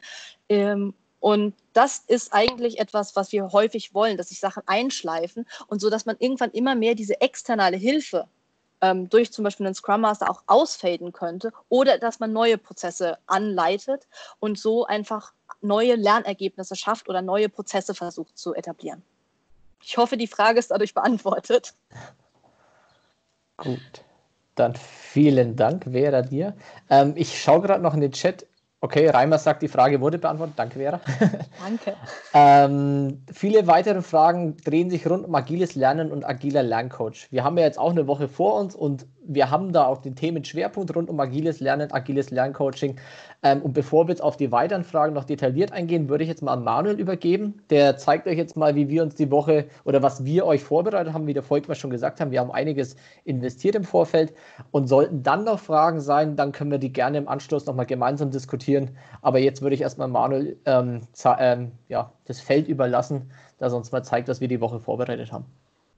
[SPEAKER 3] Und das ist eigentlich etwas, was wir häufig wollen, dass sich Sachen einschleifen und so, dass man irgendwann immer mehr diese externe Hilfe ähm, durch zum Beispiel einen Scrum Master auch ausfaden könnte oder dass man neue Prozesse anleitet und so einfach neue Lernergebnisse schafft oder neue Prozesse versucht zu etablieren. Ich hoffe, die Frage ist dadurch beantwortet.
[SPEAKER 2] Gut, dann vielen Dank, Vera, dir. Ähm, ich schaue gerade noch in den Chat. Okay, Reimer sagt, die Frage wurde beantwortet. Danke, Vera.
[SPEAKER 3] Danke.
[SPEAKER 2] ähm, viele weitere Fragen drehen sich rund um agiles Lernen und agiler Lerncoach. Wir haben ja jetzt auch eine Woche vor uns und wir haben da auch den Themenschwerpunkt rund um agiles Lernen, agiles Lerncoaching. Ähm, und bevor wir jetzt auf die weiteren Fragen noch detailliert eingehen, würde ich jetzt mal an Manuel übergeben. Der zeigt euch jetzt mal, wie wir uns die Woche oder was wir euch vorbereitet haben, wie der Volkmar schon gesagt haben. Wir haben einiges investiert im Vorfeld und sollten dann noch Fragen sein, dann können wir die gerne im Anschluss nochmal gemeinsam diskutieren. Aber jetzt würde ich erstmal Manuel ähm, ähm, ja, das Feld überlassen, dass er uns mal zeigt, was wir die Woche vorbereitet haben.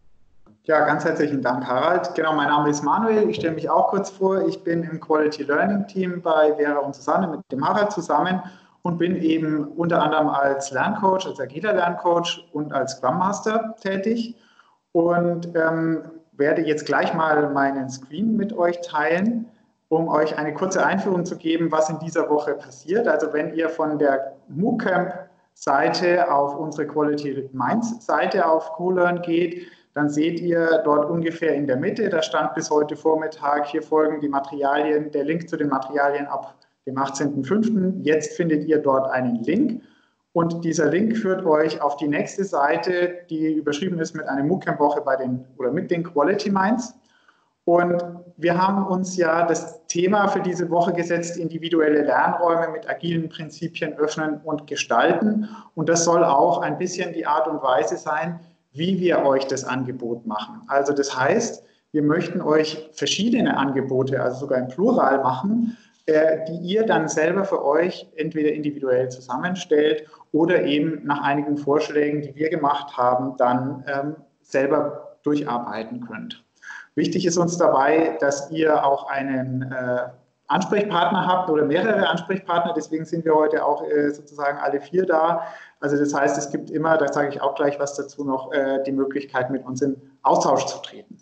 [SPEAKER 4] Ja, ganz herzlichen Dank, Harald. Genau, mein Name ist Manuel. Ich stelle mich auch kurz vor. Ich bin im Quality Learning Team bei Vera und Susanne mit dem Harald zusammen und bin eben unter anderem als Lerncoach, als agiler Lerncoach und als Scrum Master tätig und ähm, werde jetzt gleich mal meinen Screen mit euch teilen, um euch eine kurze Einführung zu geben, was in dieser Woche passiert. Also wenn ihr von der MOOCamp-Seite auf unsere Quality Minds-Seite auf CoLearn geht, dann seht ihr dort ungefähr in der Mitte, da stand bis heute Vormittag, hier folgen die Materialien, der Link zu den Materialien ab dem achtzehnten fünften Jetzt findet ihr dort einen Link und dieser Link führt euch auf die nächste Seite, die überschrieben ist mit einer MOOCamp-Woche bei den oder mit den Quality Minds. Und wir haben uns ja das Thema für diese Woche gesetzt, individuelle Lernräume mit agilen Prinzipien öffnen und gestalten. Und das soll auch ein bisschen die Art und Weise sein, wie wir euch das Angebot machen. Also das heißt, wir möchten euch verschiedene Angebote, also sogar im Plural machen, äh, die ihr dann selber für euch entweder individuell zusammenstellt oder eben nach einigen Vorschlägen, die wir gemacht haben, dann ähm, selber durcharbeiten könnt. Wichtig ist uns dabei, dass ihr auch einen äh, Ansprechpartner habt oder mehrere Ansprechpartner, deswegen sind wir heute auch äh, sozusagen alle vier da. Also das heißt, es gibt immer, da sage ich auch gleich was dazu noch, äh, die Möglichkeit, mit uns in Austausch zu treten.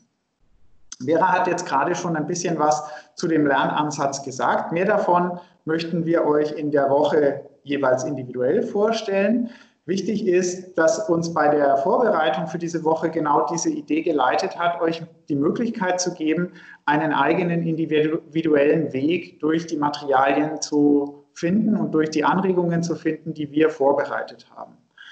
[SPEAKER 4] Vera hat jetzt gerade schon ein bisschen was zu dem Lernansatz gesagt. Mehr davon möchten wir euch in der Woche jeweils individuell vorstellen. Wichtig ist, dass uns bei der Vorbereitung für diese Woche genau diese Idee geleitet hat, euch die Möglichkeit zu geben, einen eigenen individuellen Weg durch die Materialien zu finden und durch die Anregungen zu finden, die wir vorbereitet haben.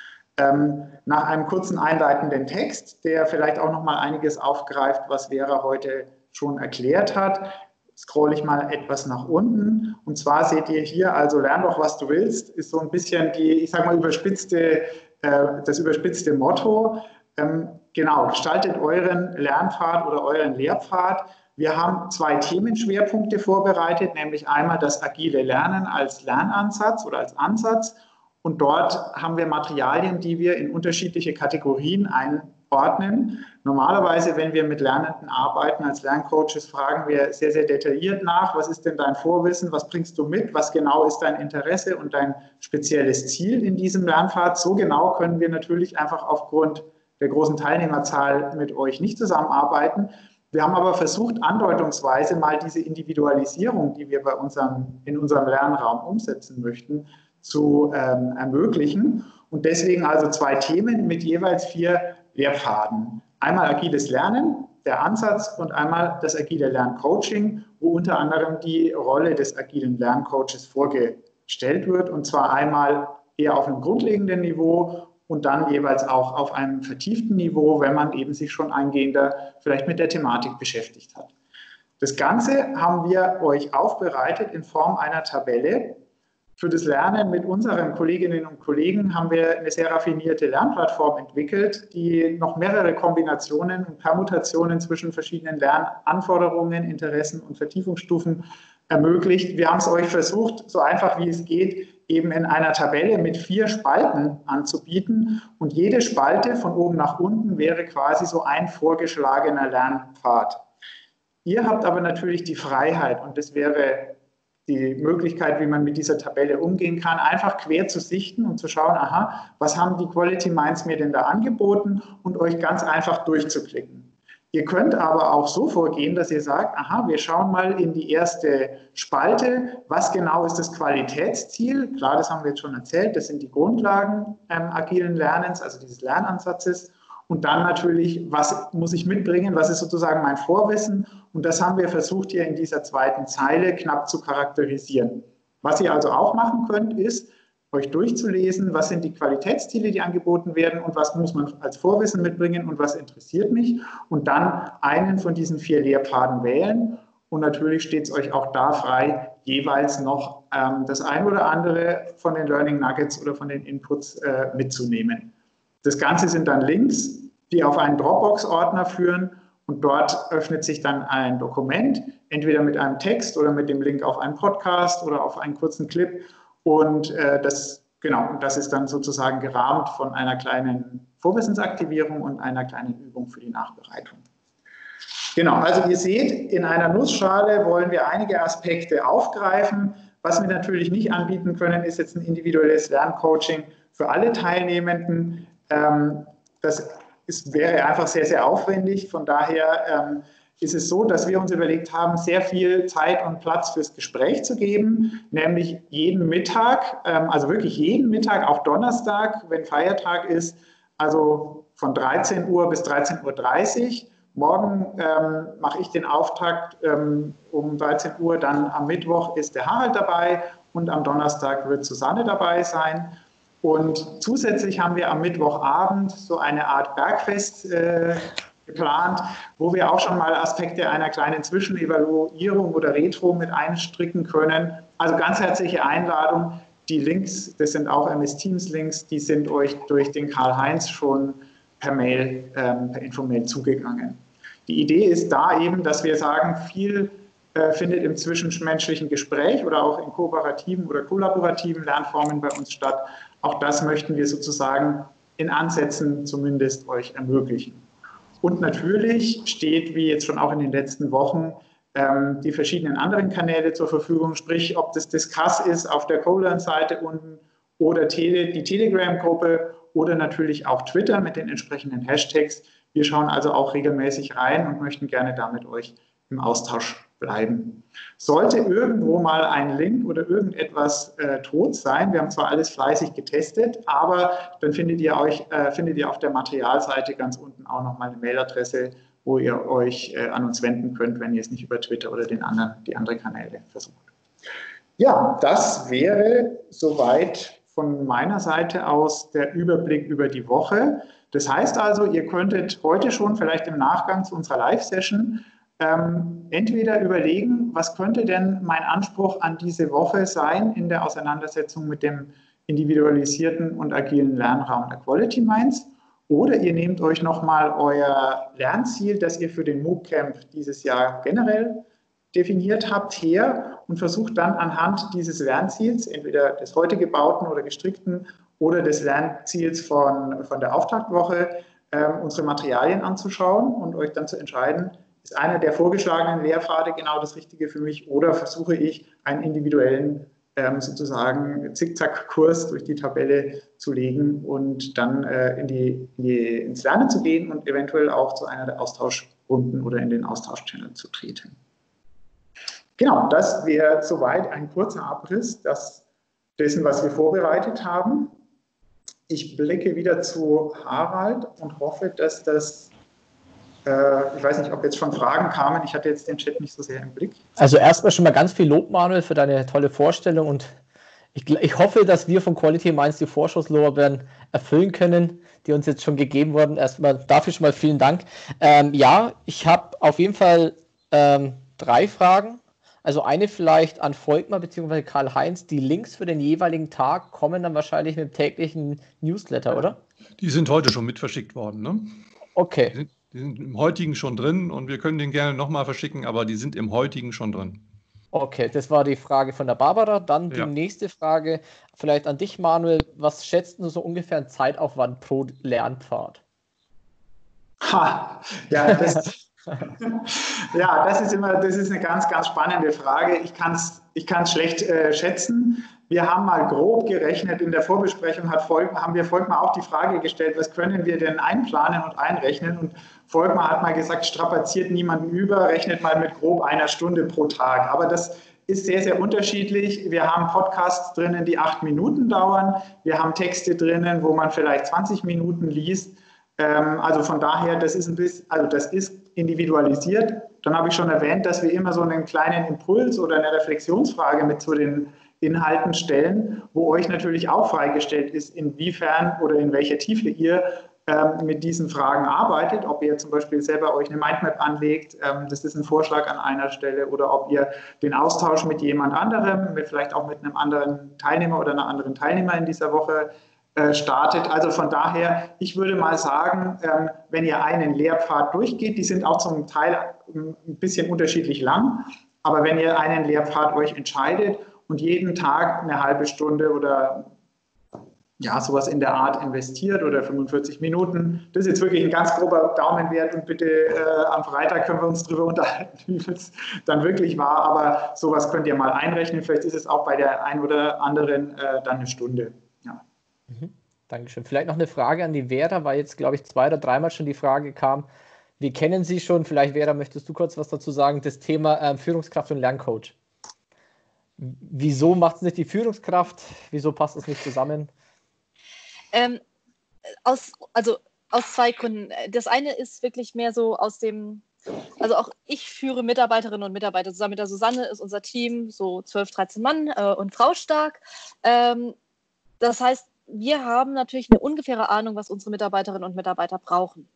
[SPEAKER 4] Ähm, nach einem kurzen einleitenden Text, der vielleicht auch noch mal einiges aufgreift, was Vera heute schon erklärt hat, scrolle ich mal etwas nach unten. Und zwar seht ihr hier, also lern doch, was du willst, ist so ein bisschen die, ich sage mal, überspitzte, äh, das überspitzte Motto. Ähm, genau, gestaltet euren Lernpfad oder euren Lehrpfad. Wir haben zwei Themenschwerpunkte vorbereitet, nämlich einmal das agile Lernen als Lernansatz oder als Ansatz. Und dort haben wir Materialien, die wir in unterschiedliche Kategorien einordnen. Normalerweise, wenn wir mit Lernenden arbeiten als Lerncoaches, fragen wir sehr, sehr detailliert nach, was ist denn dein Vorwissen, was bringst du mit, was genau ist dein Interesse und dein spezielles Ziel in diesem Lernpfad. So genau können wir natürlich einfach aufgrund der großen Teilnehmerzahl mit euch nicht zusammenarbeiten. Wir haben aber versucht, andeutungsweise mal diese Individualisierung, die wir bei unserem, in unserem Lernraum umsetzen möchten, zu ähm, ermöglichen. Und deswegen also zwei Themen mit jeweils vier Lehrpfaden. Einmal agiles Lernen, der Ansatz, und einmal das agile Lerncoaching, wo unter anderem die Rolle des agilen Lerncoaches vorgestellt wird. Und zwar einmal eher auf einem grundlegenden Niveau und dann jeweils auch auf einem vertieften Niveau, wenn man eben sich schon eingehender vielleicht mit der Thematik beschäftigt hat. Das Ganze haben wir euch aufbereitet in Form einer Tabelle. Für das Lernen mit unseren Kolleginnen und Kollegen haben wir eine sehr raffinierte Lernplattform entwickelt, die noch mehrere Kombinationen und Permutationen zwischen verschiedenen Lernanforderungen, Interessen und Vertiefungsstufen ermöglicht. Wir haben es euch versucht, so einfach wie es geht, eben in einer Tabelle mit vier Spalten anzubieten. Und jede Spalte von oben nach unten wäre quasi so ein vorgeschlagener Lernpfad. Ihr habt aber natürlich die Freiheit, und das wäre die Möglichkeit, wie man mit dieser Tabelle umgehen kann, einfach quer zu sichten und zu schauen, aha, was haben die Quality Minds mir denn da angeboten, und euch ganz einfach durchzuklicken. Ihr könnt aber auch so vorgehen, dass ihr sagt, aha, wir schauen mal in die erste Spalte, was genau ist das Qualitätsziel? Klar, das haben wir jetzt schon erzählt, das sind die Grundlagen ähm, agilen Lernens, also dieses Lernansatzes. Und dann natürlich, was muss ich mitbringen, was ist sozusagen mein Vorwissen? Und das haben wir versucht, hier in dieser zweiten Zeile knapp zu charakterisieren. Was ihr also auch machen könnt, ist, euch durchzulesen, was sind die Qualitätsziele, die angeboten werden und was muss man als Vorwissen mitbringen und was interessiert mich und dann einen von diesen vier Lehrpfaden wählen. Und natürlich steht es euch auch da frei, jeweils noch ähm, das ein oder andere von den Learning Nuggets oder von den Inputs äh, mitzunehmen. Das Ganze sind dann Links, die auf einen Dropbox-Ordner führen und dort öffnet sich dann ein Dokument, entweder mit einem Text oder mit dem Link auf einen Podcast oder auf einen kurzen Clip. Und äh, das, genau, das ist dann sozusagen gerahmt von einer kleinen Vorwissensaktivierung und einer kleinen Übung für die Nachbereitung. Genau, also ihr seht, in einer Nussschale wollen wir einige Aspekte aufgreifen. Was wir natürlich nicht anbieten können, ist jetzt ein individuelles Lerncoaching für alle Teilnehmenden. Ähm, das ist, wäre einfach sehr, sehr aufwendig. Von daher ähm, ist es so, dass wir uns überlegt haben, sehr viel Zeit und Platz fürs Gespräch zu geben, nämlich jeden Mittag, ähm, also wirklich jeden Mittag, auch Donnerstag, wenn Feiertag ist, also von dreizehn Uhr bis dreizehn Uhr dreißig. Morgen ähm, mache ich den Auftakt ähm, um dreizehn Uhr, dann am Mittwoch ist der Harald dabei und am Donnerstag wird Susanne dabei sein. Und zusätzlich haben wir am Mittwochabend so eine Art Bergfest äh, geplant, wo wir auch schon mal Aspekte einer kleinen Zwischenevaluierung oder Retro mit einstricken können. Also ganz herzliche Einladung. Die Links, das sind auch M S Teams Links, die sind euch durch den Karl-Heinz schon per Mail, ähm, per Infomail zugegangen. Die Idee ist da eben, dass wir sagen, viel äh, findet im zwischenmenschlichen Gespräch oder auch in kooperativen oder kollaborativen Lernformen bei uns statt. Auch das möchten wir sozusagen in Ansätzen zumindest euch ermöglichen. Und natürlich steht, wie jetzt schon auch in den letzten Wochen, ähm, die verschiedenen anderen Kanäle zur Verfügung, sprich, ob das Discuss ist auf der CoLearn-Seite unten oder Tele, die Telegram-Gruppe oder natürlich auch Twitter mit den entsprechenden Hashtags. Wir schauen also auch regelmäßig rein und möchten gerne da mit euch im Austausch bleiben. Sollte irgendwo mal ein Link oder irgendetwas äh, tot sein, wir haben zwar alles fleißig getestet, aber dann findet ihr, euch, äh, findet ihr auf der Materialseite ganz unten auch nochmal eine Mailadresse, wo ihr euch äh, an uns wenden könnt, wenn ihr es nicht über Twitter oder den anderen, die anderen Kanäle versucht. Ja, das wäre soweit von meiner Seite aus der Überblick über die Woche. Das heißt also, ihr könntet heute schon vielleicht im Nachgang zu unserer Live-Session ähm, entweder überlegen, was könnte denn mein Anspruch an diese Woche sein in der Auseinandersetzung mit dem individualisierten und agilen Lernraum der Quality Minds, oder ihr nehmt euch nochmal euer Lernziel, das ihr für den MOOC-Camp dieses Jahr generell definiert habt, her und versucht dann anhand dieses Lernziels, entweder des heute gebauten oder gestrickten oder des Lernziels von, von der Auftaktwoche, ähm, unsere Materialien anzuschauen und euch dann zu entscheiden, ist einer der vorgeschlagenen Lehrpfade genau das Richtige für mich oder versuche ich einen individuellen ähm, sozusagen Zickzack-Kurs durch die Tabelle zu legen und dann äh, in die, in die, ins Lernen zu gehen und eventuell auch zu einer der Austauschrunden oder in den Austauschchannel zu treten. Genau, das wäre soweit ein kurzer Abriss das, dessen, was wir vorbereitet haben. Ich blicke wieder zu Harald und hoffe, dass das, äh, ich weiß nicht, ob jetzt schon Fragen kamen, ich hatte jetzt den Chat nicht so sehr im Blick.
[SPEAKER 2] Also erstmal schon mal ganz viel Lob, Manuel, für deine tolle Vorstellung und ich, ich hoffe, dass wir von Quality Minds die Vorschusslorbeeren erfüllen können, die uns jetzt schon gegeben wurden. Erstmal dafür schon mal vielen Dank. Ähm, ja, ich habe auf jeden Fall ähm, drei Fragen. Also eine vielleicht an Volkmar bzw. Karl-Heinz. Die Links für den jeweiligen Tag kommen dann wahrscheinlich mit dem täglichen Newsletter, oder?
[SPEAKER 1] Die sind heute schon mit verschickt worden, ne?
[SPEAKER 2] Okay.
[SPEAKER 1] Die sind, die sind im heutigen schon drin und wir können den gerne nochmal verschicken, aber die sind im heutigen schon drin.
[SPEAKER 2] Okay, das war die Frage von der Barbara. Dann die
[SPEAKER 1] Ja.
[SPEAKER 2] nächste Frage vielleicht an dich, Manuel. Was schätzt du so ungefähr an Zeitaufwand pro Lernpfad?
[SPEAKER 4] Ha, ja, das... Ja, das ist immer, das ist eine ganz, ganz spannende Frage. Ich kann es ich kann's schlecht äh, schätzen. Wir haben mal grob gerechnet. In der Vorbesprechung hat Volkmar, haben wir Volkmar auch die Frage gestellt, was können wir denn einplanen und einrechnen? Und Volkmar hat mal gesagt, strapaziert niemanden über, rechnet mal mit grob einer Stunde pro Tag. Aber das ist sehr, sehr unterschiedlich. Wir haben Podcasts drinnen, die acht Minuten dauern. Wir haben Texte drinnen, wo man vielleicht zwanzig Minuten liest. Also von daher, das ist ein bisschen, also das ist individualisiert. Dann habe ich schon erwähnt, dass wir immer so einen kleinen Impuls oder eine Reflexionsfrage mit zu den Inhalten stellen, wo euch natürlich auch freigestellt ist, inwiefern oder in welcher Tiefe ihr ähm, mit diesen Fragen arbeitet, ob ihr zum Beispiel selber euch eine Mindmap anlegt, ähm, das ist ein Vorschlag an einer Stelle, oder ob ihr den Austausch mit jemand anderem, mit vielleicht auch mit einem anderen Teilnehmer oder einer anderen Teilnehmer in dieser Woche äh, startet. Also von daher, ich würde mal sagen, ähm, wenn ihr einen Lehrpfad durchgeht, die sind auch zum Teil ein bisschen unterschiedlich lang, aber wenn ihr einen Lehrpfad euch entscheidet und jeden Tag eine halbe Stunde oder ja, sowas in der Art investiert oder fünfundvierzig Minuten. Das ist jetzt wirklich ein ganz grober Daumenwert und bitte äh, am Freitag können wir uns darüber unterhalten, wie es dann wirklich war. Aber sowas könnt ihr mal einrechnen. Vielleicht ist es auch bei der einen oder anderen äh, dann eine Stunde. Ja.
[SPEAKER 2] Mhm. Dankeschön. Vielleicht noch eine Frage an die Vera, weil jetzt, glaube ich, zwei oder dreimal schon die Frage kam. Wir kennen Sie schon, vielleicht Vera, möchtest du kurz was dazu sagen, das Thema äh, Führungskraft und Lerncoach. Wieso macht es nicht die Führungskraft? Wieso passt es nicht zusammen?
[SPEAKER 3] Ähm, aus, also aus zwei Gründen. Das eine ist wirklich mehr so aus dem, also auch ich führe Mitarbeiterinnen und Mitarbeiter zusammen mit der Susanne, ist unser Team so zwölf, dreizehn Mann äh, und Frau stark. Ähm, das heißt, wir haben natürlich eine ungefähre Ahnung, was unsere Mitarbeiterinnen und Mitarbeiter brauchen.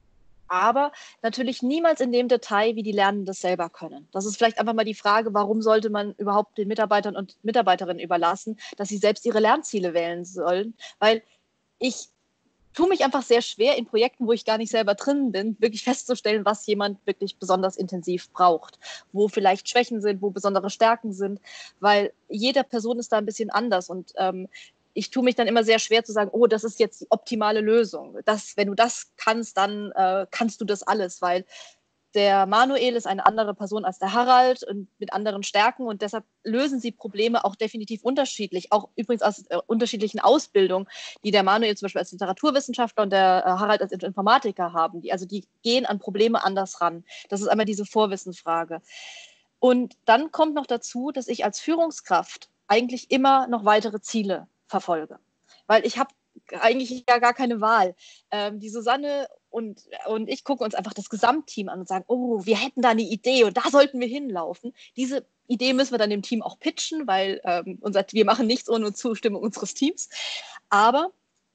[SPEAKER 3] Aber natürlich niemals in dem Detail, wie die Lernenden das selber können. Das ist vielleicht einfach mal die Frage, warum sollte man überhaupt den Mitarbeitern und Mitarbeiterinnen überlassen, dass sie selbst ihre Lernziele wählen sollen, weil ich tue mich einfach sehr schwer in Projekten, wo ich gar nicht selber drin bin, wirklich festzustellen, was jemand wirklich besonders intensiv braucht, wo vielleicht Schwächen sind, wo besondere Stärken sind, weil jede Person ist da ein bisschen anders und ähm, ich tue mich dann immer sehr schwer zu sagen, oh, das ist jetzt die optimale Lösung. Das, wenn du das kannst, dann äh, kannst du das alles, weil der Manuel ist eine andere Person als der Harald und mit anderen Stärken und deshalb lösen sie Probleme auch definitiv unterschiedlich, auch übrigens aus äh, unterschiedlichen Ausbildungen, die der Manuel zum Beispiel als Literaturwissenschaftler und der äh, Harald als Informatiker haben. Die, also die gehen an Probleme anders ran. Das ist einmal diese Vorwissenfrage. Und dann kommt noch dazu, dass ich als Führungskraft eigentlich immer noch weitere Ziele verfolge, weil ich habe eigentlich ja gar keine Wahl. Ähm, die Susanne und, und ich gucken uns einfach das Gesamtteam an und sagen, oh, wir hätten da eine Idee und da sollten wir hinlaufen. Diese Idee müssen wir dann dem Team auch pitchen, weil ähm, unser, wir machen nichts ohne Zustimmung unseres Teams. Aber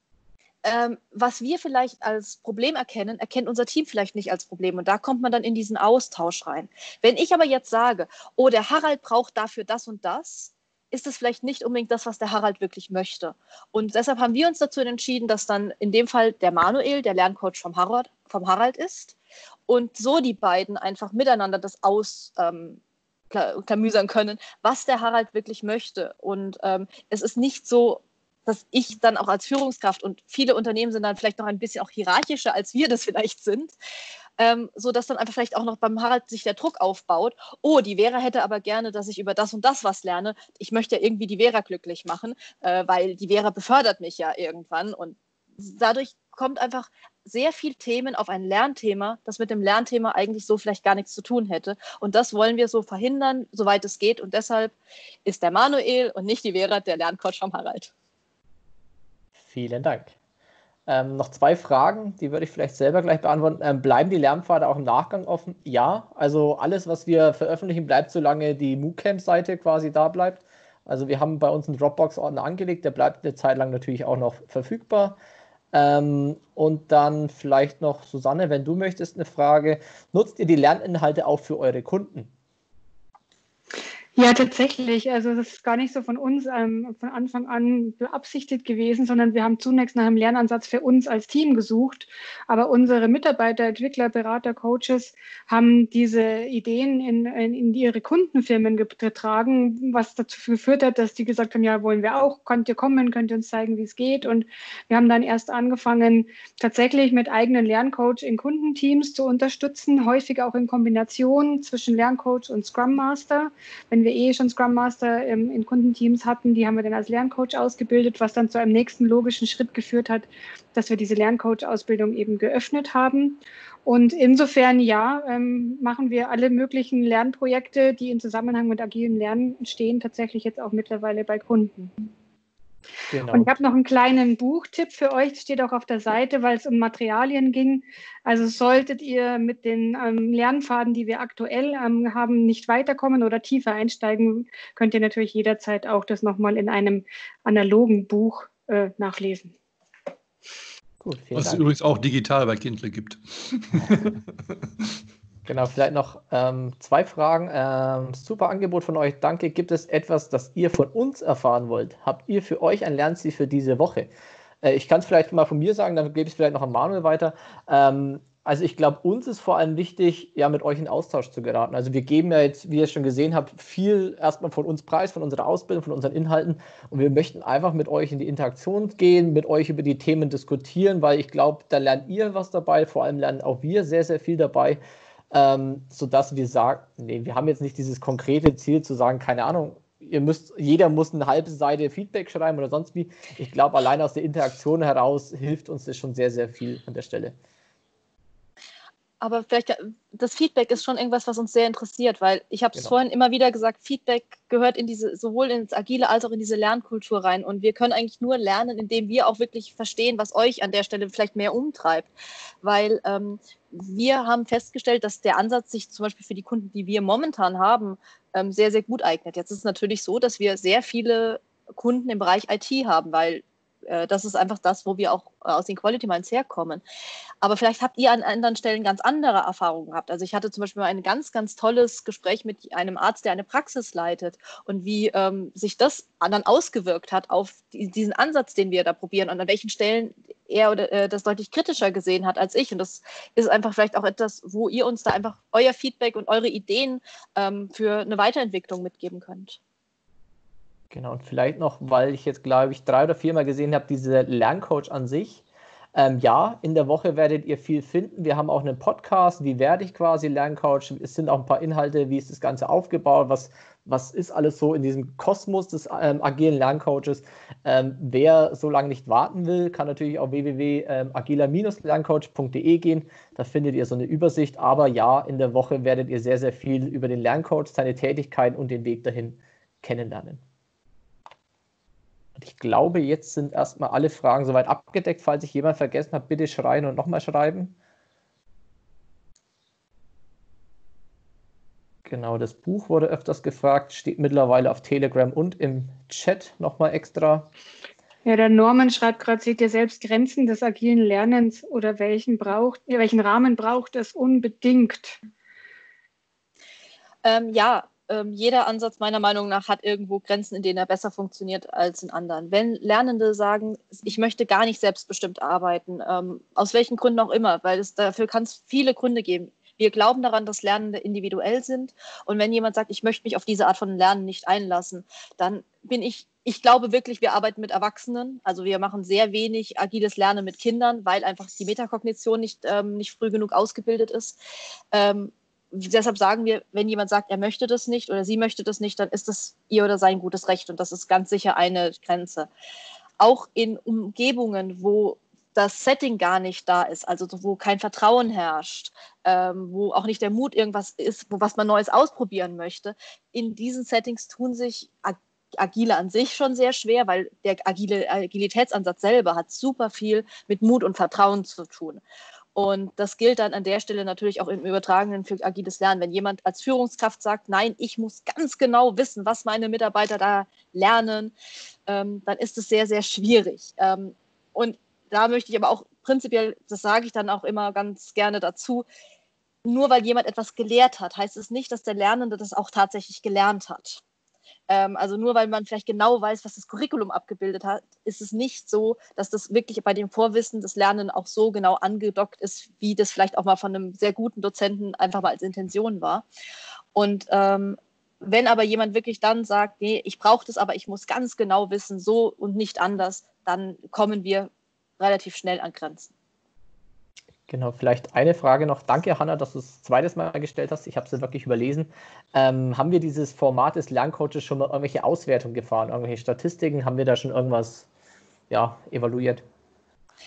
[SPEAKER 3] ähm, was wir vielleicht als Problem erkennen, erkennt unser Team vielleicht nicht als Problem. Und da kommt man dann in diesen Austausch rein. Wenn ich aber jetzt sage, oh, der Harald braucht dafür das und das, ist es vielleicht nicht unbedingt das, was der Harald wirklich möchte. Und deshalb haben wir uns dazu entschieden, dass dann in dem Fall der Manuel, der Lerncoach vom Harald, vom Harald ist und so die beiden einfach miteinander das ausklamüsern ähm, können, was der Harald wirklich möchte. Und ähm, es ist nicht so, dass ich dann auch als Führungskraft, und viele Unternehmen sind dann vielleicht noch ein bisschen auch hierarchischer, als wir das vielleicht sind, Ähm, so dass dann einfach vielleicht auch noch beim Harald sich der Druck aufbaut. Oh, die Vera hätte aber gerne, dass ich über das und das was lerne. Ich möchte ja irgendwie die Vera glücklich machen, äh, weil die Vera befördert mich ja irgendwann. Und dadurch kommt einfach sehr viel Themen auf ein Lernthema, das mit dem Lernthema eigentlich so vielleicht gar nichts zu tun hätte. Und das wollen wir so verhindern, soweit es geht. Und deshalb ist der Manuel und nicht die Vera der Lerncoach vom Harald.
[SPEAKER 2] Vielen Dank. Ähm, noch zwei Fragen, die würde ich vielleicht selber gleich beantworten. Ähm, bleiben die Lernpfade auch im Nachgang offen? Ja, also alles, was wir veröffentlichen, bleibt, solange die MOOCamp-Seite quasi da bleibt. Also wir haben bei uns einen Dropbox-Ordner angelegt, der bleibt eine Zeit lang natürlich auch noch verfügbar. Ähm, und dann vielleicht noch, Susanne, wenn du möchtest, eine Frage. Nutzt ihr die Lerninhalte auch für eure Kunden?
[SPEAKER 5] Ja, tatsächlich. Also das ist gar nicht so von uns ähm, von Anfang an beabsichtigt gewesen, sondern wir haben zunächst nach einem Lernansatz für uns als Team gesucht. Aber unsere Mitarbeiter, Entwickler, Berater, Coaches haben diese Ideen in, in, in ihre Kundenfirmen getragen, was dazu geführt hat, dass die gesagt haben, ja, wollen wir auch, könnt ihr kommen, könnt ihr uns zeigen, wie es geht. Und wir haben dann erst angefangen, tatsächlich mit eigenen Lerncoach in Kundenteams zu unterstützen, häufig auch in Kombination zwischen Lerncoach und Scrum Master. Wenn wir eh schon Scrum Master ähm, in Kundenteams hatten, die haben wir dann als Lerncoach ausgebildet, was dann zu einem nächsten logischen Schritt geführt hat, dass wir diese Lerncoach-Ausbildung eben geöffnet haben. Und insofern, ja, ähm, machen wir alle möglichen Lernprojekte, die im Zusammenhang mit agilem Lernen stehen, tatsächlich jetzt auch mittlerweile bei Kunden. Genau. Und ich habe noch einen kleinen Buchtipp für euch, das steht auch auf der Seite, weil es um Materialien ging. Also solltet ihr mit den ähm, Lernpfaden, die wir aktuell ähm, haben, nicht weiterkommen oder tiefer einsteigen, könnt ihr natürlich jederzeit auch das nochmal in einem analogen Buch äh, nachlesen.
[SPEAKER 1] Gut, vielen Was Dank. Es übrigens auch digital bei Kindle gibt.
[SPEAKER 2] Genau, vielleicht noch ähm, zwei Fragen. Ähm, super Angebot von euch, danke. Gibt es etwas, das ihr von uns erfahren wollt? Habt ihr für euch ein Lernziel für diese Woche? Äh, ich kann es vielleicht mal von mir sagen, dann gebe ich es vielleicht noch an Manuel weiter. Ähm, also ich glaube, uns ist vor allem wichtig, ja, mit euch in Austausch zu geraten. Also wir geben ja jetzt, wie ihr schon gesehen habt, viel erstmal von uns preis, von unserer Ausbildung, von unseren Inhalten. Und wir möchten einfach mit euch in die Interaktion gehen, mit euch über die Themen diskutieren, weil ich glaube, da lernt ihr was dabei, vor allem lernen auch wir sehr, sehr viel dabei. Ähm, sodass wir sagen, nee, wir haben jetzt nicht dieses konkrete Ziel zu sagen, keine Ahnung, ihr müsst, jeder muss eine halbe Seite Feedback schreiben oder sonst wie. Ich glaube, allein aus der Interaktion heraus hilft uns das schon sehr, sehr viel an der Stelle.
[SPEAKER 3] Aber vielleicht, das Feedback ist schon irgendwas, was uns sehr interessiert, weil ich habe es
[SPEAKER 2] Genau.
[SPEAKER 3] vorhin immer wieder gesagt, Feedback gehört in diese, sowohl ins Agile als auch in diese Lernkultur rein. Und wir können eigentlich nur lernen, indem wir auch wirklich verstehen, was euch an der Stelle vielleicht mehr umtreibt. Weil ähm, wir haben festgestellt, dass der Ansatz sich zum Beispiel für die Kunden, die wir momentan haben, ähm, sehr, sehr gut eignet. Jetzt ist es natürlich so, dass wir sehr viele Kunden im Bereich I T haben, weil das ist einfach das, wo wir auch aus den Quality Minds herkommen. Aber vielleicht habt ihr an anderen Stellen ganz andere Erfahrungen gehabt. Also ich hatte zum Beispiel ein ganz, ganz tolles Gespräch mit einem Arzt, der eine Praxis leitet und wie ähm, sich das dann ausgewirkt hat auf die, diesen Ansatz, den wir da probieren und an welchen Stellen er oder, äh, das deutlich kritischer gesehen hat als ich. Und das ist einfach vielleicht auch etwas, wo ihr uns da einfach euer Feedback und eure Ideen ähm, für eine Weiterentwicklung mitgeben könnt.
[SPEAKER 2] Genau, und vielleicht noch, weil ich jetzt, glaube ich, drei oder viermal gesehen habe, diese Lerncoach an sich. Ähm, ja, in der Woche werdet ihr viel finden. Wir haben auch einen Podcast, wie werde ich quasi Lerncoach. Es sind auch ein paar Inhalte, wie ist das Ganze aufgebaut, was, was ist alles so in diesem Kosmos des ähm, agilen Lerncoaches. Ähm, wer so lange nicht warten will, kann natürlich auf w w w punkt agiler lerncoach punkt d e gehen. Da findet ihr so eine Übersicht. Aber ja, in der Woche werdet ihr sehr, sehr viel über den Lerncoach, seine Tätigkeiten und den Weg dahin kennenlernen. Ich glaube, jetzt sind erstmal alle Fragen soweit abgedeckt. Falls ich jemand vergessen habe, bitte schreien und nochmal schreiben. Genau, das Buch wurde öfters gefragt, steht mittlerweile auf Telegram und im Chat nochmal extra.
[SPEAKER 5] Ja, der Norman schreibt gerade, seht ihr selbst Grenzen des agilen Lernens oder welchen, braucht, welchen Rahmen braucht es unbedingt?
[SPEAKER 3] Ähm, ja, ähm, jeder Ansatz meiner Meinung nach hat irgendwo Grenzen, in denen er besser funktioniert als in anderen. Wenn Lernende sagen, ich möchte gar nicht selbstbestimmt arbeiten, ähm, aus welchen Gründen auch immer, weil es dafür kann es viele Gründe geben. Wir glauben daran, dass Lernende individuell sind. Und wenn jemand sagt, ich möchte mich auf diese Art von Lernen nicht einlassen, dann bin ich, ich glaube wirklich, wir arbeiten mit Erwachsenen. Also wir machen sehr wenig agiles Lernen mit Kindern, weil einfach die Metakognition nicht, ähm, nicht früh genug ausgebildet ist. Ähm, Deshalb sagen wir, wenn jemand sagt, er möchte das nicht oder sie möchte das nicht, dann ist das ihr oder sein gutes Recht und das ist ganz sicher eine Grenze. Auch in Umgebungen, wo das Setting gar nicht da ist, also wo kein Vertrauen herrscht, ähm, wo auch nicht der Mut irgendwas ist, wo was man Neues ausprobieren möchte, in diesen Settings tun sich Agile an sich schon sehr schwer, weil der agile Agilitätsansatz selber hat super viel mit Mut und Vertrauen zu tun. Und das gilt dann an der Stelle natürlich auch im Übertragenen für agiles Lernen. Wenn jemand als Führungskraft sagt, nein, ich muss ganz genau wissen, was meine Mitarbeiter da lernen, ähm, dann ist es sehr, sehr schwierig. Ähm, und da möchte ich aber auch prinzipiell, das sage ich dann auch immer ganz gerne dazu, nur weil jemand etwas gelehrt hat, heißt es nicht, dass der Lernende das auch tatsächlich gelernt hat. Ähm, also nur weil man vielleicht genau weiß, was das Curriculum abgebildet hat, ist es nicht so, dass das wirklich bei dem Vorwissen des Lernenden auch so genau angedockt ist, wie das vielleicht auch mal von einem sehr guten Dozenten einfach mal als Intention war. Und ähm, wenn aber jemand wirklich dann sagt, nee, ich brauche das, aber ich muss ganz genau wissen, so und nicht anders, dann kommen wir relativ schnell an Grenzen.
[SPEAKER 2] Genau, vielleicht eine Frage noch. Danke, Hanna, dass du es zweites Mal gestellt hast. Ich habe es wirklich überlesen. Ähm, haben wir dieses Format des Lerncoaches schon mal irgendwelche Auswertungen gefahren, irgendwelche Statistiken? Haben wir da schon irgendwas ja, evaluiert?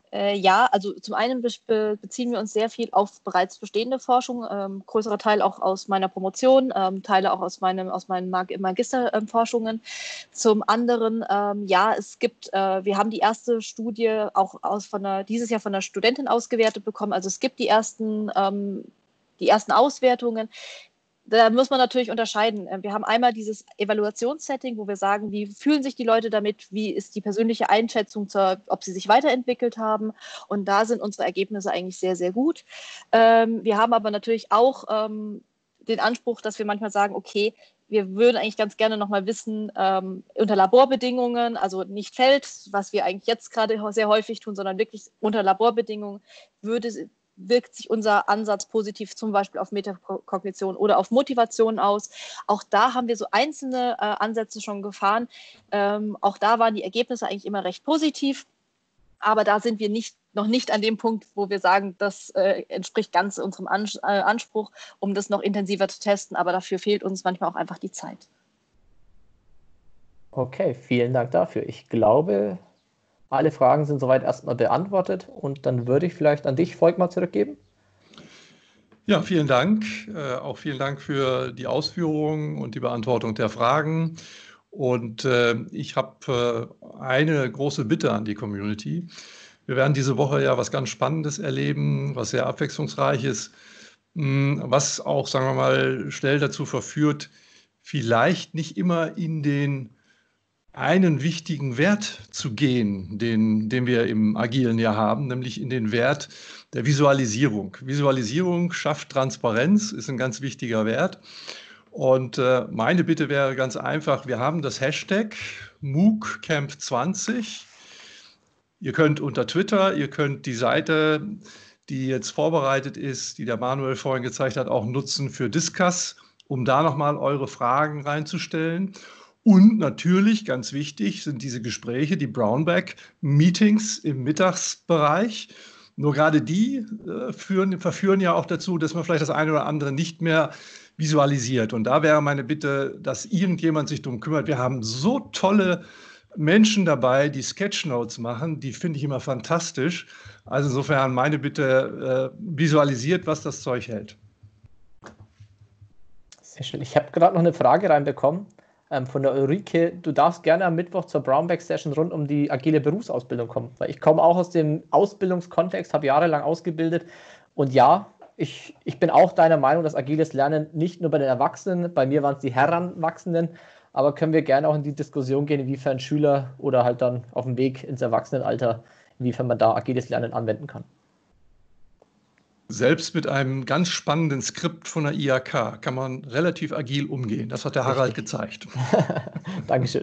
[SPEAKER 3] Äh, ja, also zum einen be beziehen wir uns sehr viel auf bereits bestehende Forschung, ähm, größerer Teil auch aus meiner Promotion, ähm, Teile auch aus, meinem, aus meinen Mag Magisterforschungen. Zum anderen, ähm, ja, es gibt, äh, wir haben die erste Studie auch aus von der, dieses Jahr von einer Studentin ausgewertet bekommen. Also es gibt die ersten, ähm, die ersten Auswertungen. Da muss man natürlich unterscheiden. Wir haben einmal dieses Evaluationssetting, wo wir sagen, wie fühlen sich die Leute damit, wie ist die persönliche Einschätzung, zur, ob sie sich weiterentwickelt haben. Und da sind unsere Ergebnisse eigentlich sehr, sehr gut. Ähm, wir haben aber natürlich auch ähm, den Anspruch, dass wir manchmal sagen, okay, wir würden eigentlich ganz gerne nochmal wissen, ähm, unter Laborbedingungen, also nicht Feld, was wir eigentlich jetzt gerade sehr häufig tun, sondern wirklich unter Laborbedingungen, würde wirkt sich unser Ansatz positiv zum Beispiel auf Metakognition oder auf Motivation aus. Auch da haben wir so einzelne äh, Ansätze schon gefahren. Ähm, auch da waren die Ergebnisse eigentlich immer recht positiv. Aber da sind wir nicht, noch nicht an dem Punkt, wo wir sagen, das äh, entspricht ganz unserem An äh, Anspruch, um das noch intensiver zu testen. Aber dafür fehlt uns manchmal auch einfach die Zeit.
[SPEAKER 2] Okay, vielen Dank dafür. Ich glaube, alle Fragen sind soweit erstmal beantwortet und dann würde ich vielleicht an dich, Volkmar, zurückgeben.
[SPEAKER 1] Ja, vielen Dank. Äh, auch vielen Dank für die Ausführungen und die Beantwortung der Fragen. Und äh, ich habe äh, eine große Bitte an die Community. Wir werden diese Woche ja was ganz Spannendes erleben, was sehr abwechslungsreiches, mh, was auch, sagen wir mal, schnell dazu verführt, vielleicht nicht immer in den einen wichtigen Wert zu gehen, den, den wir im Agilen ja haben, nämlich in den Wert der Visualisierung. Visualisierung schafft Transparenz, ist ein ganz wichtiger Wert. Und äh, meine Bitte wäre ganz einfach, wir haben das Hashtag MOOC Camp zwanzig. Ihr könnt unter Twitter, ihr könnt die Seite, die jetzt vorbereitet ist, die der Manuel vorhin gezeigt hat, auch nutzen für Discuss, um da nochmal eure Fragen reinzustellen. Und natürlich, ganz wichtig, sind diese Gespräche, die Brownback-Meetings im Mittagsbereich. Nur gerade die äh, führen, verführen ja auch dazu, dass man vielleicht das eine oder andere nicht mehr visualisiert. Und da wäre meine Bitte, dass irgendjemand sich darum kümmert. Wir haben so tolle Menschen dabei, die Sketchnotes machen, die finde ich immer fantastisch. Also insofern meine Bitte, äh, visualisiert, was das Zeug hält.
[SPEAKER 2] Sehr schön. Ich habe gerade noch eine Frage reinbekommen. Von der Ulrike, du darfst gerne am Mittwoch zur Brownback-Session rund um die agile Berufsausbildung kommen. Weil ich komme auch aus dem Ausbildungskontext, habe jahrelang ausgebildet. Und ja, ich, ich bin auch deiner Meinung, dass agiles Lernen nicht nur bei den Erwachsenen, bei mir waren es die Heranwachsenden, aber können wir gerne auch in die Diskussion gehen, inwiefern Schüler oder halt dann auf dem Weg ins Erwachsenenalter, inwiefern man da agiles Lernen anwenden kann.
[SPEAKER 1] Selbst mit einem ganz spannenden Skript von der I H K kann man relativ agil umgehen. Das hat der Harald Richtig. gezeigt.
[SPEAKER 2] Dankeschön.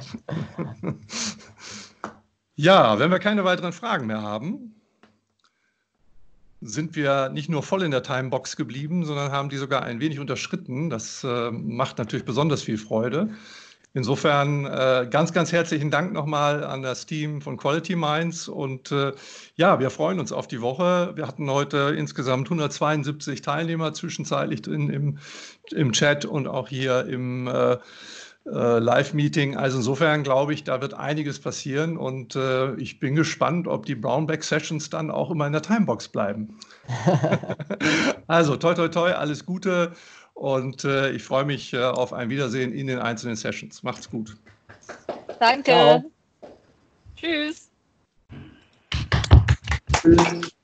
[SPEAKER 1] Ja, wenn wir keine weiteren Fragen mehr haben, sind wir nicht nur voll in der Timebox geblieben, sondern haben die sogar ein wenig unterschritten. Das äh, macht natürlich besonders viel Freude. Insofern äh, ganz, ganz herzlichen Dank nochmal an das Team von Quality Minds und äh, ja, wir freuen uns auf die Woche. Wir hatten heute insgesamt hundertzweiundsiebzig Teilnehmer zwischenzeitlich drin im, im Chat und auch hier im äh, äh, Live-Meeting. Also insofern glaube ich, da wird einiges passieren und äh, ich bin gespannt, ob die Brownback-Sessions dann auch immer in der Timebox bleiben. Also toi, toi, toi, alles Gute. Und äh, ich freue mich äh, auf ein Wiedersehen in den einzelnen Sessions. Macht's gut.
[SPEAKER 3] Danke. Ciao. Tschüss.
[SPEAKER 4] Tschüss.